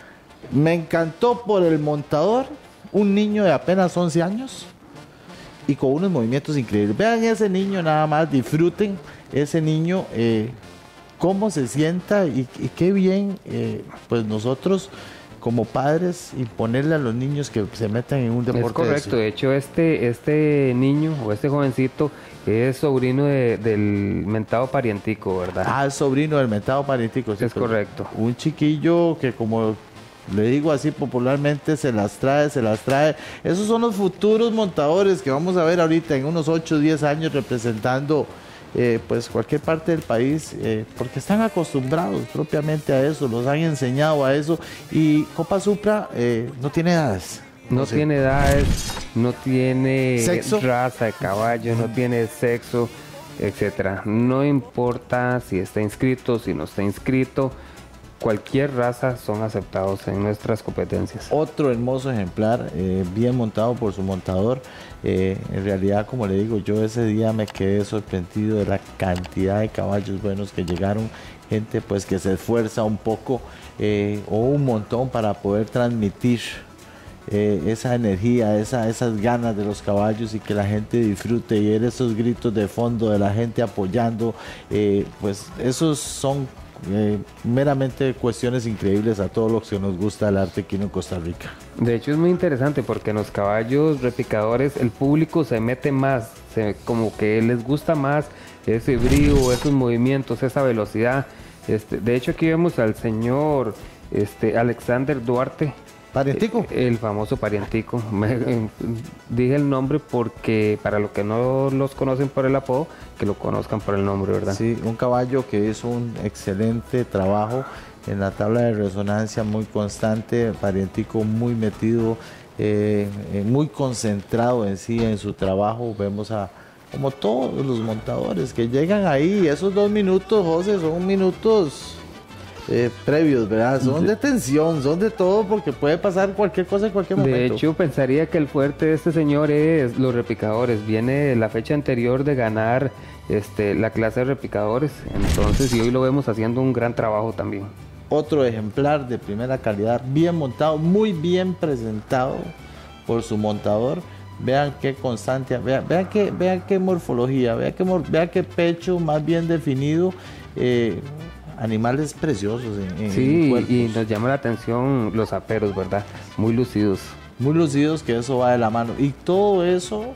me encantó por el montador, un niño de apenas once años y con unos movimientos increíbles. Vean ese niño nada más, disfruten ese niño, eh, cómo se sienta y, y qué bien, eh, pues nosotros como padres imponerle a los niños que se metan en un deporte. Es correcto, de, de hecho este, este niño o este jovencito es sobrino de, del mentado Parientico, ¿verdad? Ah, es sobrino del mentado Parientico. Sí, es correcto. Un chiquillo que como le digo así popularmente, se las trae, se las trae. Esos son los futuros montadores que vamos a ver ahorita en unos ocho o diez años representando eh, pues cualquier parte del país, eh, porque están acostumbrados propiamente a eso, los han enseñado a eso. Y Copa Supra eh, no tiene edades. No, no sé. tiene edades, no tiene ¿Sexo? raza de caballo, no tiene sexo, etcétera. No importa si está inscrito, si no está inscrito. Cualquier raza son aceptados en nuestras competencias. Otro hermoso ejemplar, eh, bien montado por su montador. Eh, en realidad, como le digo, yo ese día me quedé sorprendido de la cantidad de caballos buenos que llegaron. Gente pues que se esfuerza un poco eh, o un montón para poder transmitir eh, esa energía, esa, esas ganas de los caballos y que la gente disfrute y ver esos gritos de fondo de la gente apoyando. Eh, pues esos son Eh, meramente cuestiones increíbles a todos los que nos gusta el arte equino en Costa Rica. De hecho es muy interesante porque en los caballos replicadores el público se mete más, se, como que les gusta más ese brío, esos movimientos, esa velocidad. Este, de hecho aquí vemos al señor este, Alexander Duarte. ¿Parientico? Eh, el famoso Parientico. Me, eh, dije el nombre porque para los que no los conocen por el apodo, que lo conozcan por el nombre, ¿verdad? Sí, un caballo que hizo un excelente trabajo en la tabla de resonancia, muy constante, Parientico muy metido, eh, eh, muy concentrado en sí, en su trabajo. Vemos a, como todos los montadores que llegan ahí, esos dos minutos, José, son minutos Eh, previos, ¿verdad? Son de tensión, son de todo porque puede pasar cualquier cosa en cualquier momento. De hecho, pensaría que el fuerte de este señor es los replicadores. Viene de la fecha anterior de ganar este, la clase de replicadores. Entonces, y hoy lo vemos haciendo un gran trabajo también. Otro ejemplar de primera calidad, bien montado, muy bien presentado por su montador. Vean qué constancia, vean, vean, qué, vean qué morfología, vean qué, vean qué pecho más bien definido. Eh, Animales preciosos en, en sí, cuerpos. Y nos llama la atención los aperos, ¿verdad? Muy lucidos. Muy lucidos, que eso va de la mano. Y todo eso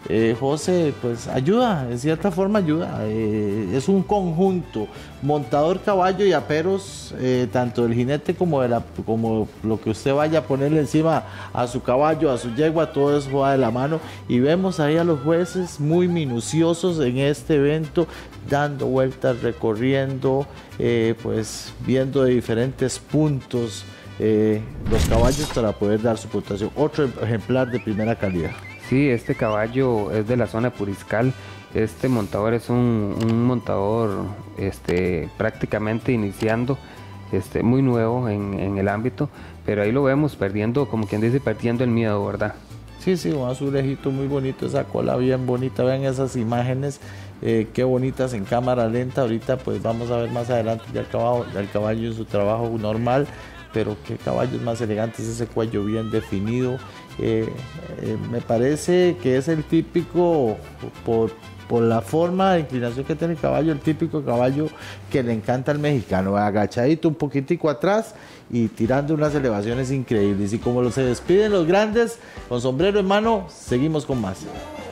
eh, José, pues ayuda, en cierta forma ayuda, eh, es un conjunto, montador, caballo y aperos, eh, tanto el jinete como, de la, como lo que usted vaya a ponerle encima a su caballo, a su yegua, todo eso va de la mano, y vemos ahí a los jueces muy minuciosos en este evento, dando vueltas, recorriendo, eh, pues viendo de diferentes puntos eh, los caballos para poder dar su puntuación. Otro ejemplar de primera calidad. Sí, este caballo es de la zona de Puriscal. Este montador es un, un montador este, prácticamente iniciando, este, muy nuevo en, en el ámbito, pero ahí lo vemos perdiendo, como quien dice, perdiendo el miedo, ¿verdad? Sí, sí, un azulejito muy bonito, esa cola bien bonita, vean esas imágenes, eh, qué bonitas en cámara lenta. Ahorita pues vamos a ver más adelante ya el caballo, el caballo en su trabajo normal, pero qué caballos más elegantes, ese cuello bien definido. Eh, eh, me parece que es el típico, por, por la forma de inclinación que tiene el caballo, el típico caballo que le encanta al mexicano, agachadito un poquitico atrás y tirando unas elevaciones increíbles. Y como se despiden los grandes, con sombrero en mano, seguimos con más.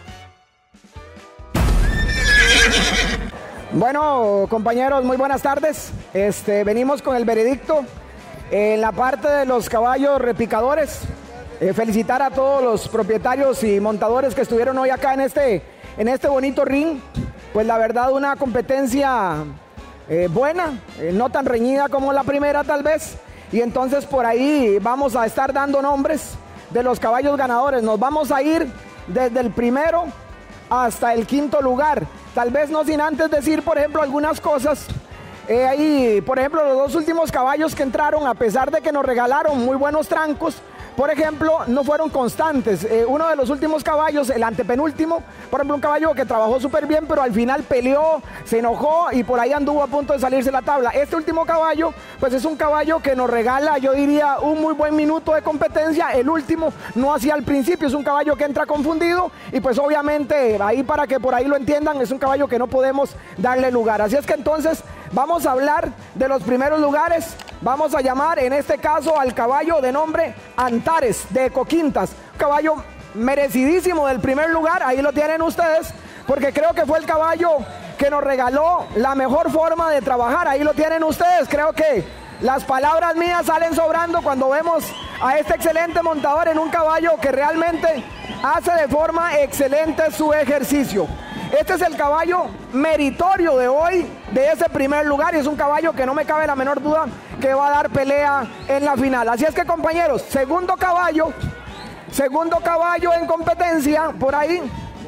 Bueno, compañeros, muy buenas tardes. Este, venimos con el veredicto en la parte de los caballos repicadores. Eh, felicitar a todos los propietarios y montadores que estuvieron hoy acá en este, en este bonito ring. Pues la verdad, una competencia eh, buena, eh, no tan reñida como la primera tal vez. Y entonces por ahí vamos a estar dando nombres de los caballos ganadores. Nos vamos a ir desde el primero hasta el quinto lugar. Tal vez no sin antes decir, por ejemplo, algunas cosas. Eh, ahí, por ejemplo, los dos últimos caballos que entraron, a pesar de que nos regalaron muy buenos trancos, por ejemplo, no fueron constantes. Eh, uno de los últimos caballos, el antepenúltimo, por ejemplo, un caballo que trabajó súper bien, pero al final peleó, se enojó y por ahí anduvo a punto de salirse la tabla. Este último caballo, pues es un caballo que nos regala, yo diría, un muy buen minuto de competencia. El último, no hacia el principio, es un caballo que entra confundido y pues obviamente, ahí para que por ahí lo entiendan, es un caballo que no podemos darle lugar. Así es que entonces vamos a hablar de los primeros lugares. Vamos a llamar en este caso al caballo de nombre Antares de Ecoquintas, caballo merecidísimo del primer lugar, ahí lo tienen ustedes, porque creo que fue el caballo que nos regaló la mejor forma de trabajar, ahí lo tienen ustedes. Creo que las palabras mías salen sobrando cuando vemos a este excelente montador en un caballo que realmente hace de forma excelente su ejercicio. Este es el caballo meritorio de hoy, de ese primer lugar, y es un caballo que no me cabe la menor duda que va a dar pelea en la final. Así es que, compañeros, segundo caballo, segundo caballo en competencia, por ahí.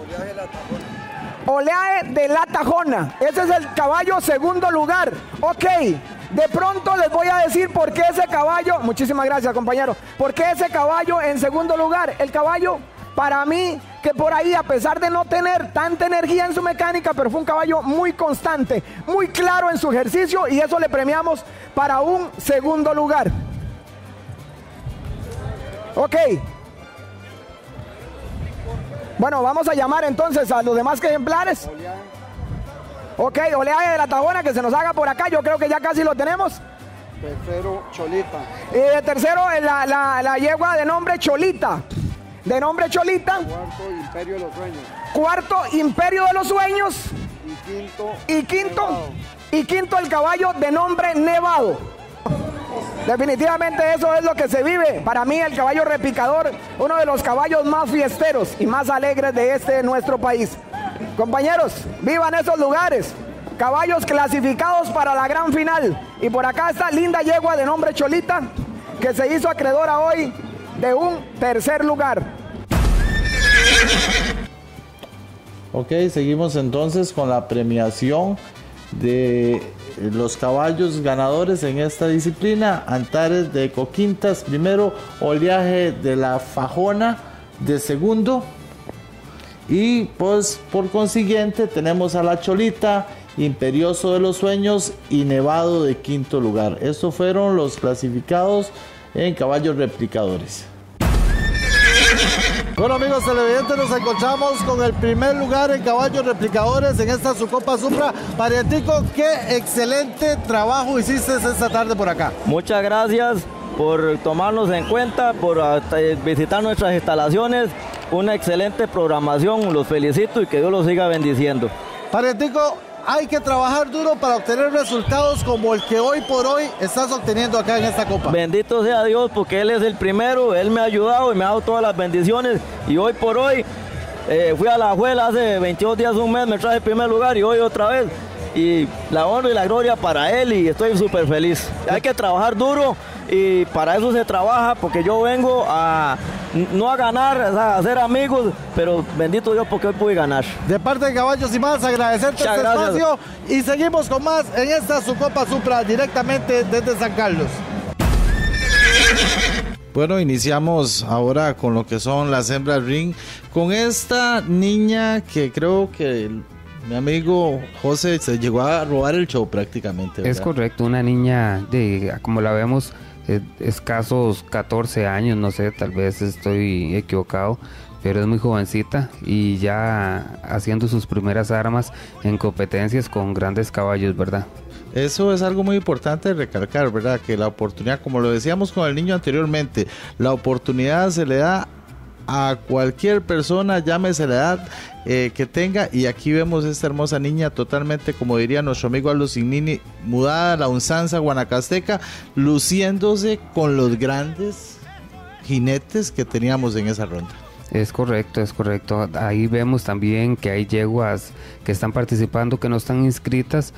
Oleaje de la Tajona. Ese es el caballo segundo lugar. Ok, de pronto les voy a decir por qué ese caballo, muchísimas gracias, compañero, por qué ese caballo en segundo lugar. El caballo, para mí, que por ahí, a pesar de no tener tanta energía en su mecánica, pero fue un caballo muy constante, muy claro en su ejercicio, y eso le premiamos para un segundo lugar. Ok. Bueno, vamos a llamar entonces a los demás ejemplares. Ok, Oleaje de la Tajona, que se nos haga por acá, yo creo que ya casi lo tenemos. Tercero, Cholita. Eh, tercero, la, la, la yegua de nombre Cholita. De nombre Cholita. Cuarto, Imperio de los Sueños. Cuarto, Imperio de los Sueños. Y quinto, Y quinto, Nevado. y quinto el caballo de nombre Nevado. Definitivamente eso es lo que se vive. Para mí el caballo repicador, uno de los caballos más fiesteros y más alegres de este nuestro país. Compañeros, vivan esos lugares. Caballos clasificados para la gran final. Y por acá está linda yegua de nombre Cholita, que se hizo acreedora hoy de un tercer lugar. Ok, seguimos entonces con la premiación de los caballos ganadores en esta disciplina. Antares de Ecoquintas primero, Oleaje de la Fajona de segundo, y pues por consiguiente tenemos a la Cholita, Imperioso de los Sueños y Nevado de quinto lugar. Estos fueron los clasificados en caballos replicadores. Bueno, amigos televidentes, nos encontramos con el primer lugar en caballos replicadores en esta su Copa Supra. Parientico, qué excelente trabajo hiciste esta tarde por acá. Muchas gracias por tomarnos en cuenta, por uh, visitar nuestras instalaciones. una excelente programación, los felicito y que Dios los siga bendiciendo. Parientico, hay que trabajar duro para obtener resultados como el que hoy por hoy estás obteniendo acá en esta copa. Bendito sea Dios porque Él es el primero, Él me ha ayudado y me ha dado todas las bendiciones y hoy por hoy eh, fui a la Juela hace veintidós días, un mes, me traje el primer lugar y hoy otra vez. Y la honra y la gloria para Él y estoy súper feliz. Hay que trabajar duro y para eso se trabaja porque yo vengo a no a ganar, a hacer amigos, pero bendito Dios porque hoy pude ganar. De parte de Caballos y Más, agradecerte este espacio y seguimos con más en esta su Copa Supra directamente desde San Carlos. Bueno, iniciamos ahora con lo que son las hembras ring, con esta niña que creo que mi amigo José se llegó a robar el show prácticamente, ¿verdad? Es correcto, una niña de, como la vemos, eh, escasos catorce años, no sé, tal vez estoy equivocado, pero es muy jovencita y ya haciendo sus primeras armas en competencias con grandes caballos, ¿verdad? Eso es algo muy importante de recalcar, ¿verdad? Que la oportunidad, como lo decíamos con el niño anteriormente, la oportunidad se le da a cualquier persona, llámese la edad eh, que tenga, y aquí vemos esta hermosa niña totalmente, como diría nuestro amigo Aldo Signini, mudada a la usanza guanacasteca, luciéndose con los grandes jinetes que teníamos en esa ronda. Es correcto, es correcto. Ahí vemos también que hay yeguas que están participando, que no están inscritas,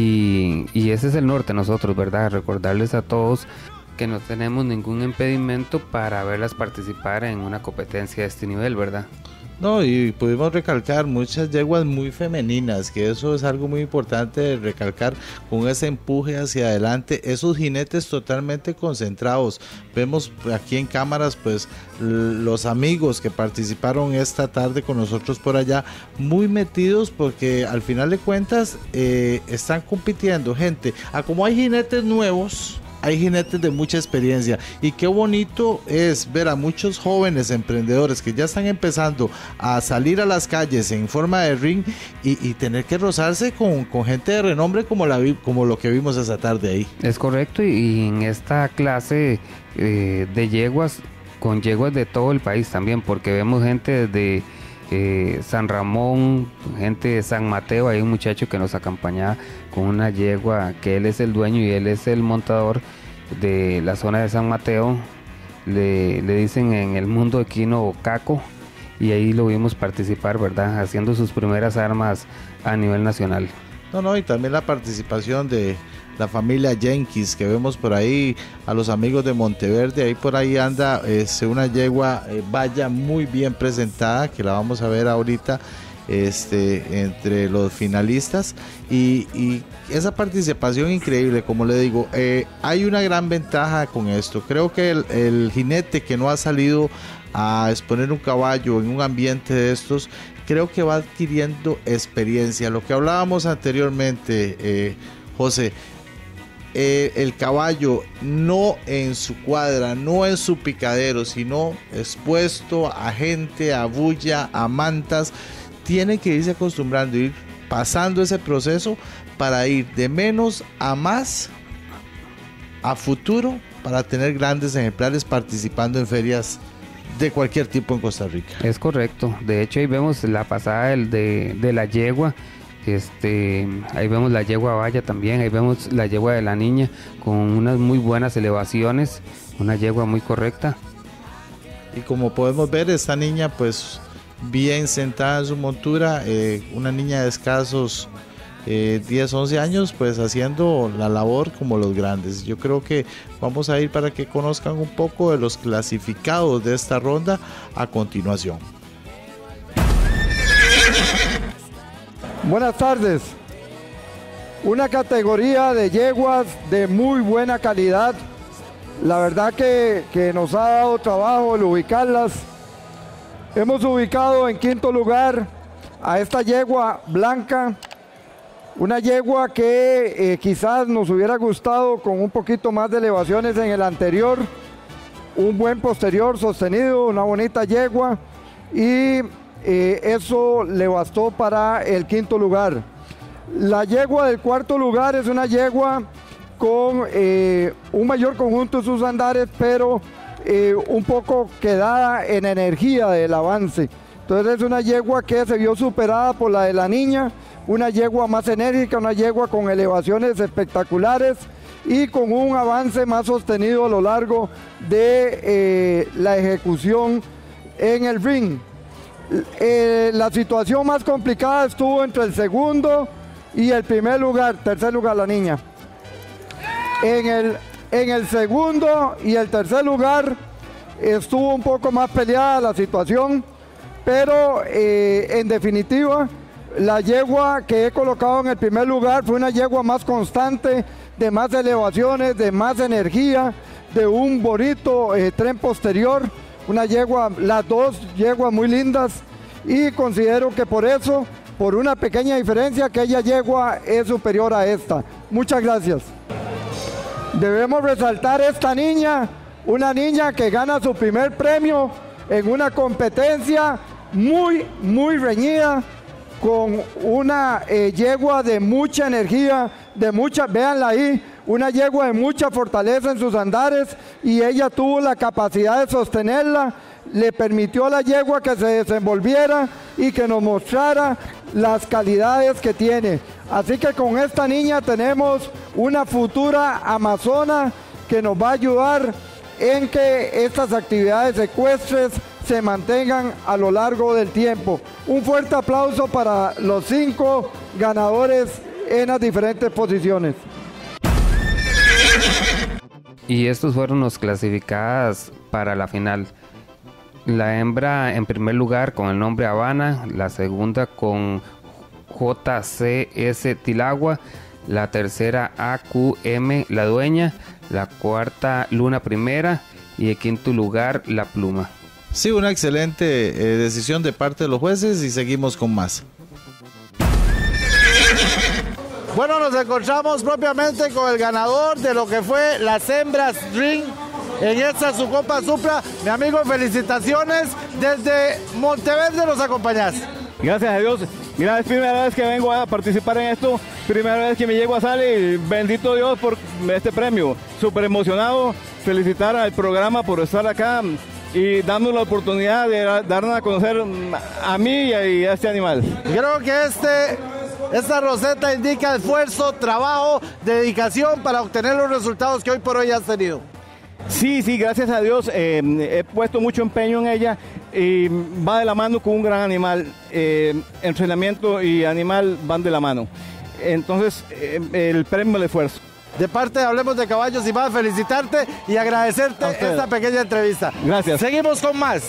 y, y ese es el norte nosotros, ¿verdad? Recordarles a todos que no tenemos ningún impedimento para verlas participar en una competencia de este nivel, ¿verdad? No, y pudimos recalcar muchas yeguas muy femeninas, que eso es algo muy importante de recalcar, con ese empuje hacia adelante, esos jinetes totalmente concentrados. Vemos aquí en cámaras pues los amigos que participaron esta tarde con nosotros por allá, muy metidos porque al final de cuentas eh, están compitiendo gente, a como hay jinetes nuevos, hay jinetes de mucha experiencia, y qué bonito es ver a muchos jóvenes emprendedores que ya están empezando a salir a las calles en forma de ring y, y tener que rozarse con, con gente de renombre como, la, como lo que vimos esa tarde ahí. Es correcto, y en esta clase eh, de yeguas, con yeguas de todo el país también, porque vemos gente desde eh, San Ramón, gente de San Mateo. Hay un muchacho que nos acompaña con una yegua, que él es el dueño y él es el montador de la zona de San Mateo, le, le dicen en el mundo equino Caco, y ahí lo vimos participar, ¿verdad? Haciendo sus primeras armas a nivel nacional. No, no, y también la participación de la familia Jenkins, que vemos por ahí, a los amigos de Monteverde, ahí por ahí anda este, una yegua eh, vaya muy bien presentada, que la vamos a ver ahorita este, entre los finalistas, y, y esa participación increíble, como le digo, eh, hay una gran ventaja con esto. Creo que el, el jinete que no ha salido a exponer un caballo en un ambiente de estos, creo que va adquiriendo experiencia. Lo que hablábamos anteriormente, eh, José, eh, el caballo no en su cuadra, no en su picadero, sino expuesto a gente, a bulla, a mantas, tiene que irse acostumbrando, ir pasando ese proceso para ir de menos a más a futuro, para tener grandes ejemplares participando en ferias de cualquier tipo en Costa Rica. Es correcto, de hecho ahí vemos la pasada del, de, de la yegua, este, ahí vemos la yegua valla también, ahí vemos la yegua de la niña con unas muy buenas elevaciones, una yegua muy correcta. Y como podemos ver, esta niña pues bien sentada en su montura, eh, una niña de escasos eh, diez, once años, pues haciendo la labor como los grandes. Yo creo que vamos a ir para que conozcan un poco de los clasificados de esta ronda a continuación. Buenas tardes. Una categoría de yeguas de muy buena calidad. La verdad que, que nos ha dado trabajo el ubicarlas. Hemos ubicado en quinto lugar a esta yegua blanca, una yegua que eh, quizás nos hubiera gustado con un poquito más de elevaciones en el anterior, un buen posterior sostenido, una bonita yegua, y eh, eso le bastó para el quinto lugar. La yegua del cuarto lugar es una yegua con eh, un mayor conjunto de sus andares, pero eh, un poco quedada en energía del avance. Entonces es una yegua que se vio superada por la de la niña, una yegua más enérgica, una yegua con elevaciones espectaculares y con un avance más sostenido a lo largo de eh, la ejecución en el ring. Eh, la situación más complicada estuvo entre el segundo y el primer lugar, tercer lugar la niña. En el, en el segundo y el tercer lugar estuvo un poco más peleada la situación, pero eh, en definitiva la yegua que he colocado en el primer lugar fue una yegua más constante, de más elevaciones, de más energía, de un bonito eh, tren posterior, una yegua, las dos yeguas muy lindas, y considero que por eso, por una pequeña diferencia, aquella yegua es superior a esta. Muchas gracias. Debemos resaltar esta niña, una niña que gana su primer premio en una competencia muy, muy reñida, con una eh, yegua de mucha energía, de mucha, véanla ahí, una yegua de mucha fortaleza en sus andares, y ella tuvo la capacidad de sostenerla, le permitió a la yegua que se desenvolviera y que nos mostrara las calidades que tiene. Así que con esta niña tenemos una futura amazona que nos va a ayudar en que estas actividades ecuestres se mantengan a lo largo del tiempo. Un fuerte aplauso para los cinco ganadores en las diferentes posiciones. Y estos fueron los clasificados para la final. La hembra en primer lugar con el nombre Habana, la segunda con J C S Tilagua, la tercera A Q M La Dueña, la cuarta Luna Primera y en quinto lugar La Pluma. Sí, una excelente eh, decisión de parte de los jueces, y seguimos con más. Bueno, nos encontramos propiamente con el ganador de lo que fue las hembras ring en esta su Copa Supra. Mi amigo, felicitaciones. Desde Monteverde nos acompañás. Gracias a Dios. Mira, es primera vez que vengo a participar en esto, primera vez que me llego a Sale, y bendito Dios por este premio. Súper emocionado, felicitar al programa por estar acá y darnos la oportunidad de darnos a conocer a mí y a este animal. Creo que este, esta roseta indica esfuerzo, trabajo, dedicación para obtener los resultados que hoy por hoy has tenido. Sí, sí, gracias a Dios, eh, he puesto mucho empeño en ella y va de la mano con un gran animal. Eh, entrenamiento y animal van de la mano. Entonces, eh, el premio al esfuerzo. De parte de Hablemos de Caballos y Más, felicitarte y agradecerte esta pequeña entrevista. Gracias. Seguimos con más.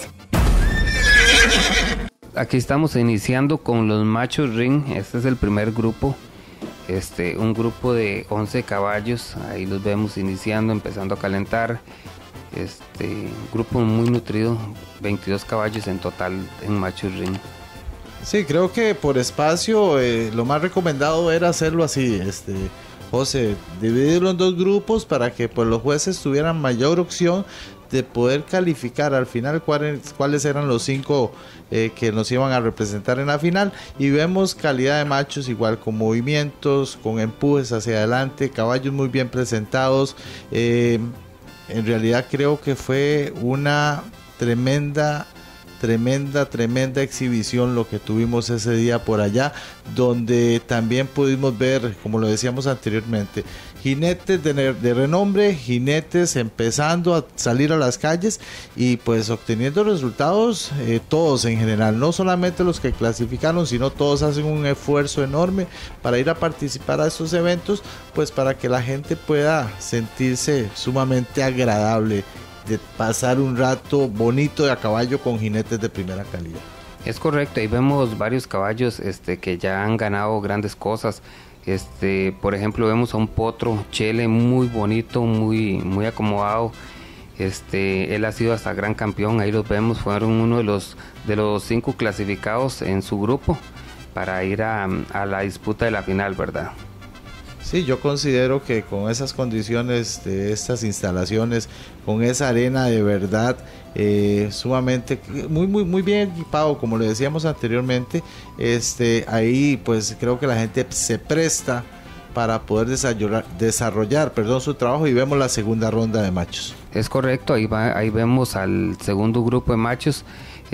Aquí estamos iniciando con los machos ring. Este es el primer grupo. Este, un grupo de once caballos. Ahí los vemos iniciando, empezando a calentar. Este, grupo muy nutrido, veintidós caballos en total en machos ring. Sí, creo que por espacio eh, lo más recomendado era hacerlo así, este, José, dividirlo en dos grupos para que pues, los jueces tuvieran mayor opción de poder calificar al final cuáles, cuáles eran los cinco eh, que nos iban a representar en la final, y vemos calidad de machos igual, con movimientos, con empujes hacia adelante, caballos muy bien presentados. Eh, en realidad creo que fue una tremenda Tremenda, tremenda exhibición lo que tuvimos ese día por allá, donde también pudimos ver, como lo decíamos anteriormente, jinetes de, de renombre, jinetes empezando a salir a las calles y pues obteniendo resultados, eh, todos en general, no solamente los que clasificaron, sino todos hacen un esfuerzo enorme para ir a participar a estos eventos, pues para que la gente pueda sentirse sumamente agradable de pasar un rato bonito de a caballo con jinetes de primera calidad. Es correcto, ahí vemos varios caballos este, que ya han ganado grandes cosas. Este, por ejemplo, vemos a un potro Chele muy bonito, muy, muy acomodado. Este, él ha sido hasta gran campeón, ahí los vemos, fueron uno de los, de los cinco clasificados en su grupo para ir a, a la disputa de la final, ¿verdad? Sí, yo considero que con esas condiciones de estas instalaciones, con esa arena de verdad, eh, sumamente, muy, muy, muy bien equipado, como le decíamos anteriormente, este, ahí pues creo que la gente se presta para poder desarrollar, desarrollar perdón, su trabajo, y vemos la segunda ronda de machos. Es correcto, ahí, va, ahí vemos al segundo grupo de machos,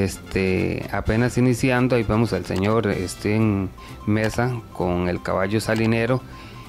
este, apenas iniciando. Ahí vemos al señor Steven Mesa con el caballo Salinero.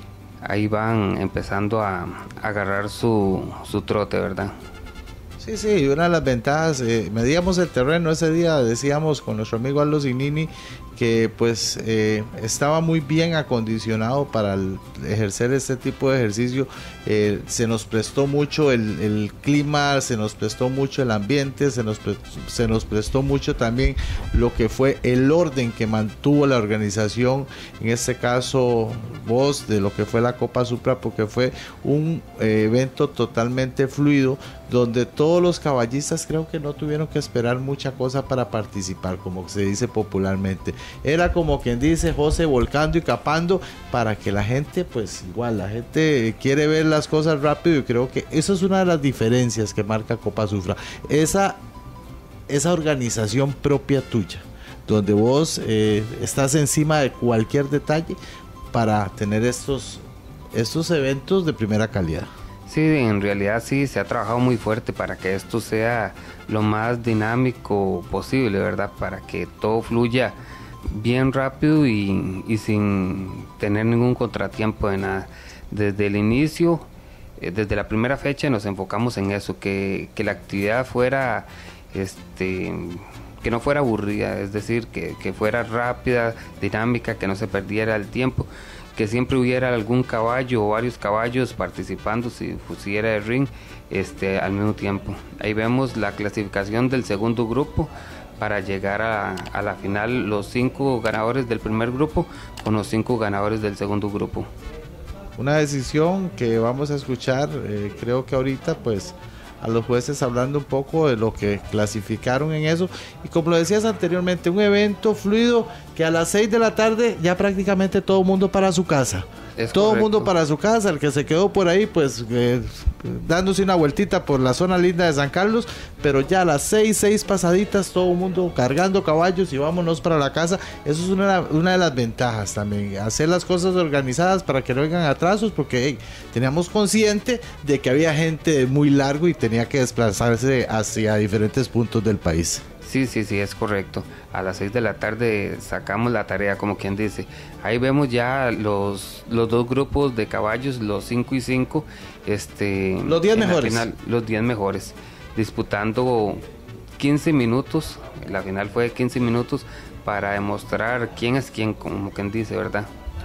Ahí van empezando a, a agarrar su, su trote, ¿verdad? Sí, sí, una de las ventajas, eh, medíamos el terreno ese día, decíamos con nuestro amigo Aldo Zignini que pues eh, estaba muy bien acondicionado para el, ejercer este tipo de ejercicio. Eh, se nos prestó mucho el, el clima, se nos prestó mucho el ambiente, se nos, prestó, se nos prestó mucho también lo que fue el orden que mantuvo la organización, en este caso vos, de lo que fue la Copa Supra, porque fue un eh, evento totalmente fluido, donde todos los caballistas creo que no tuvieron que esperar mucha cosa para participar, como se dice popularmente. Era como quien dice, José, volcando y capando, para que la gente, pues igual, la gente quiere ver las cosas rápido, y creo que eso es una de las diferencias que marca Copa Supra, esa, esa organización propia tuya, donde vos eh, estás encima de cualquier detalle para tener estos, estos eventos de primera calidad. Sí, en realidad sí, se ha trabajado muy fuerte para que esto sea lo más dinámico posible, ¿verdad? Para que todo fluya bien rápido y, y sin tener ningún contratiempo de nada. Desde el inicio, eh, desde la primera fecha nos enfocamos en eso, que, que la actividad fuera, este, que no fuera aburrida, es decir, que, que fuera rápida, dinámica, que no se perdiera el tiempo, que siempre hubiera algún caballo o varios caballos participando si fuera el ring este, al mismo tiempo. Ahí vemos la clasificación del segundo grupo para llegar a, a la final, los cinco ganadores del primer grupo con los cinco ganadores del segundo grupo. Una decisión que vamos a escuchar, eh, creo que ahorita pues a los jueces hablando un poco de lo que clasificaron en eso, y como lo decías anteriormente, un evento fluido que a las seis de la tarde ya prácticamente todo el mundo para su casa. Es todo el mundo para su casa, el que se quedó por ahí pues eh, dándose una vueltita por la zona linda de San Carlos, pero ya a las seis, seis pasaditas todo el mundo cargando caballos y vámonos para la casa. Eso es una, una de las ventajas también, hacer las cosas organizadas para que no vengan atrasos, porque hey, teníamos consciente de que había gente muy largo y tenía que desplazarse hacia diferentes puntos del país. Sí, sí, sí, es correcto. A las seis de la tarde sacamos la tarea, como quien dice. Ahí vemos ya los, los dos grupos de caballos, los cinco y cinco. Este, los diez mejores. Final, los diez mejores, disputando quince minutos. La final fue de quince minutos para demostrar quién es quién, como quien dice, ¿verdad?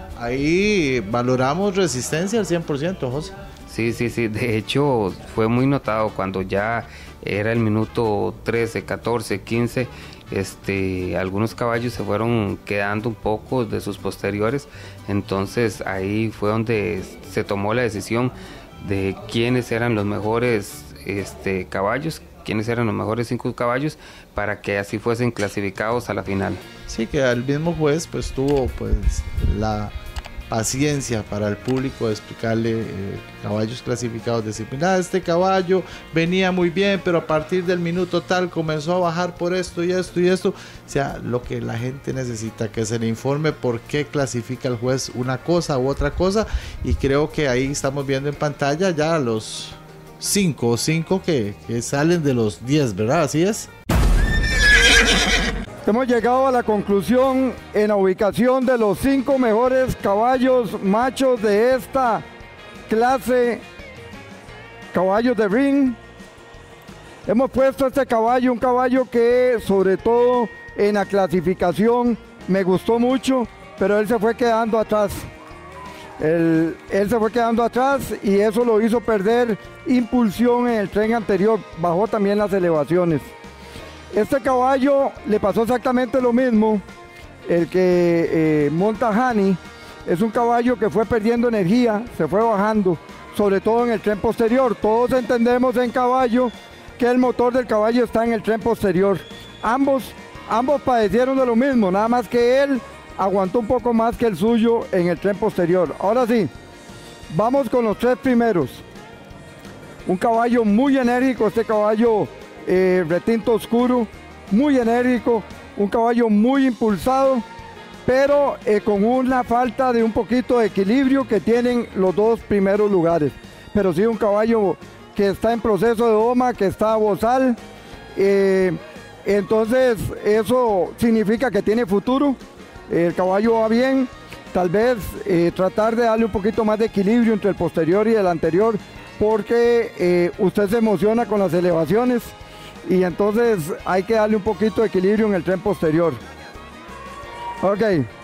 Ahí valoramos resistencia al cien por ciento, José. Sí, sí, sí. De hecho, fue muy notado cuando ya era el minuto trece, catorce, quince, este, algunos caballos se fueron quedando un poco de sus posteriores, entonces ahí fue donde se tomó la decisión de quiénes eran los mejores este, caballos, quiénes eran los mejores cinco caballos, para que así fuesen clasificados a la final. Sí, que el mismo juez pues tuvo pues la paciencia para el público de explicarle eh, caballos clasificados, decir, mira, este caballo venía muy bien, pero a partir del minuto tal comenzó a bajar por esto y esto y esto. O sea, lo que la gente necesita, que se le informe por qué clasifica el juez una cosa u otra cosa, y creo que ahí estamos viendo en pantalla ya los cinco, cinco que, que salen de los diez, ¿verdad? Así es. Hemos llegado a la conclusión en la ubicación de los cinco mejores caballos machos de esta clase, caballos de ring. Hemos puesto este caballo, un caballo que sobre todo en la clasificación me gustó mucho, pero él se fue quedando atrás. Él, él se fue quedando atrás y eso lo hizo perder impulsión en el tren anterior, bajó también las elevaciones. Este caballo le pasó exactamente lo mismo, el que eh, monta Hani, es un caballo que fue perdiendo energía, se fue bajando, sobre todo en el tren posterior. Todos entendemos en caballo que el motor del caballo está en el tren posterior. Ambos, ambos padecieron de lo mismo, nada más que él aguantó un poco más que el suyo en el tren posterior. Ahora sí, vamos con los tres primeros. Un caballo muy enérgico, este caballo eh, retinto oscuro, muy enérgico, un caballo muy impulsado. pero eh, con una falta de un poquito de equilibrio que tienen los dos primeros lugares. Pero sí un caballo que está en proceso de doma, que está bozal, eh, entonces eso significa que tiene futuro, el caballo va bien, tal vez eh, tratar de darle un poquito más de equilibrio entre el posterior y el anterior, porque eh, usted se emociona con las elevaciones y entonces hay que darle un poquito de equilibrio en el tren posterior. Ok,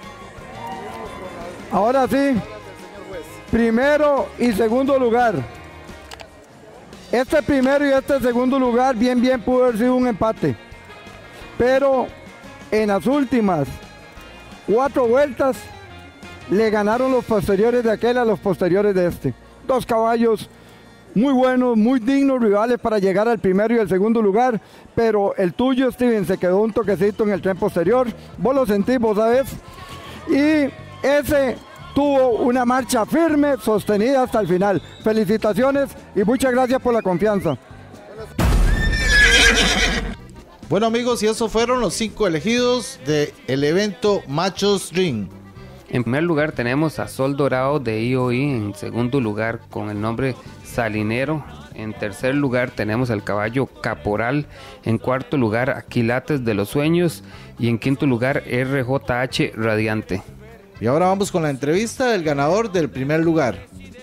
ahora sí, primero y segundo lugar. Este primero y este segundo lugar bien bien pudo haber sido un empate, pero en las últimas cuatro vueltas le ganaron los posteriores de aquel a los posteriores de este. Dos caballos muy buenos, muy dignos rivales para llegar al primero y el segundo lugar, pero el tuyo, Steven, se quedó un toquecito en el tren posterior, vos lo sentís, vos sabés, y ese tuvo una marcha firme, sostenida hasta el final. Felicitaciones y muchas gracias por la confianza. Bueno amigos, y esos fueron los cinco elegidos del evento Machos Ring. En primer lugar tenemos a Sol Dorado de I O I, en segundo lugar con el nombre Salinero, en tercer lugar tenemos al caballo Caporal, en cuarto lugar Aquilates de los Sueños y en quinto lugar R J H Radiante. Y ahora vamos con la entrevista del ganador del primer lugar.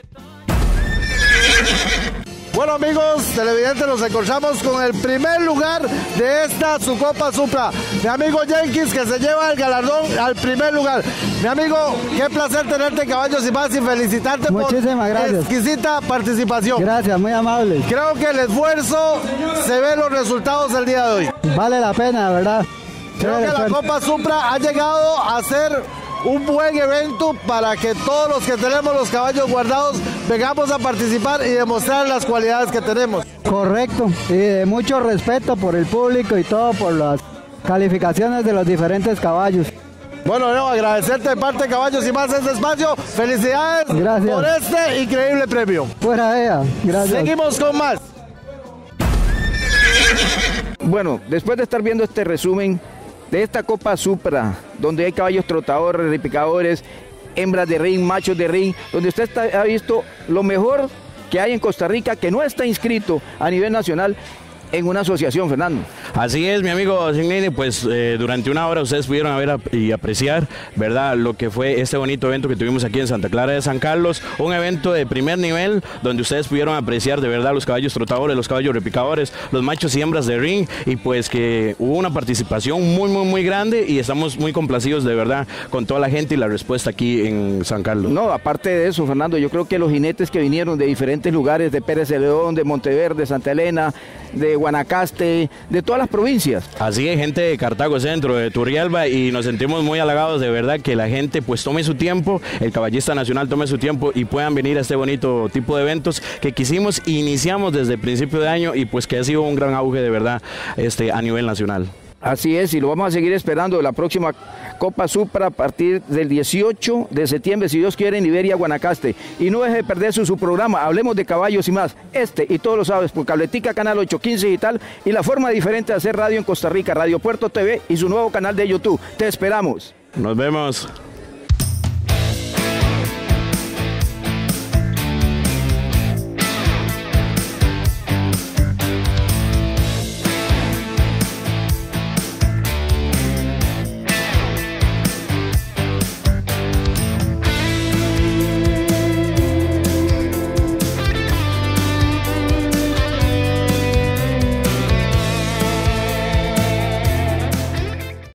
Bueno amigos televidentes, nos encontramos con el primer lugar de esta su Copa Supra. Mi amigo Jenkins, que se lleva el galardón al primer lugar. Mi amigo, qué placer tenerte en Caballos y Más y felicitarte. Muchísimas por gracias. Exquisita participación. Gracias, muy amable. Creo que el esfuerzo se ve los resultados el día de hoy. Vale la pena, ¿verdad? Creo que la Copa Supra ha llegado a ser un buen evento para que todos los que tenemos los caballos guardados vengamos a participar y demostrar las cualidades que tenemos. Correcto, y de mucho respeto por el público y todo por las calificaciones de los diferentes caballos. Bueno, no, agradecerte de parte de Caballos y Más este espacio. Felicidades gracias por este increíble premio. Fuera de ella, gracias. Seguimos con más. Bueno, después de estar viendo este resumen de esta Copa Supra, donde hay caballos trotadores, repicadores, hembras de ring, machos de ring, donde usted está, ha visto lo mejor que hay en Costa Rica, que no está inscrito a nivel nacional en una asociación, Fernando. Así es, mi amigo Signini, pues eh, durante una hora ustedes pudieron ver ap y apreciar, ¿verdad?, lo que fue este bonito evento que tuvimos aquí en Santa Clara de San Carlos, un evento de primer nivel, donde ustedes pudieron apreciar de verdad los caballos trotadores, los caballos repicadores, los machos y hembras de ring, y pues que hubo una participación muy, muy, muy grande, y estamos muy complacidos de verdad con toda la gente y la respuesta aquí en San Carlos. No, aparte de eso, Fernando, yo creo que los jinetes que vinieron de diferentes lugares, de Pérez de León, de Monteverde, Santa Elena, de Guanacaste, de todas las provincias. Así es, gente de Cartago Centro, de Turrialba, y nos sentimos muy halagados de verdad que la gente pues tome su tiempo, el caballista nacional tome su tiempo y puedan venir a este bonito tipo de eventos que quisimos, iniciamos desde el principio de año y pues que ha sido un gran auge de verdad este, a nivel nacional. Así es, y lo vamos a seguir esperando la próxima Copa Supra a partir del dieciocho de septiembre, si Dios quiere, en Iberia, Guanacaste. Y no deje de perder su, su programa, Hablemos de Caballos y Más, este y todos los sábados por Cabletica, Canal ochocientos quince Digital, y la forma diferente de hacer radio en Costa Rica, Radio Puerto T V y su nuevo canal de YouTube. Te esperamos. Nos vemos.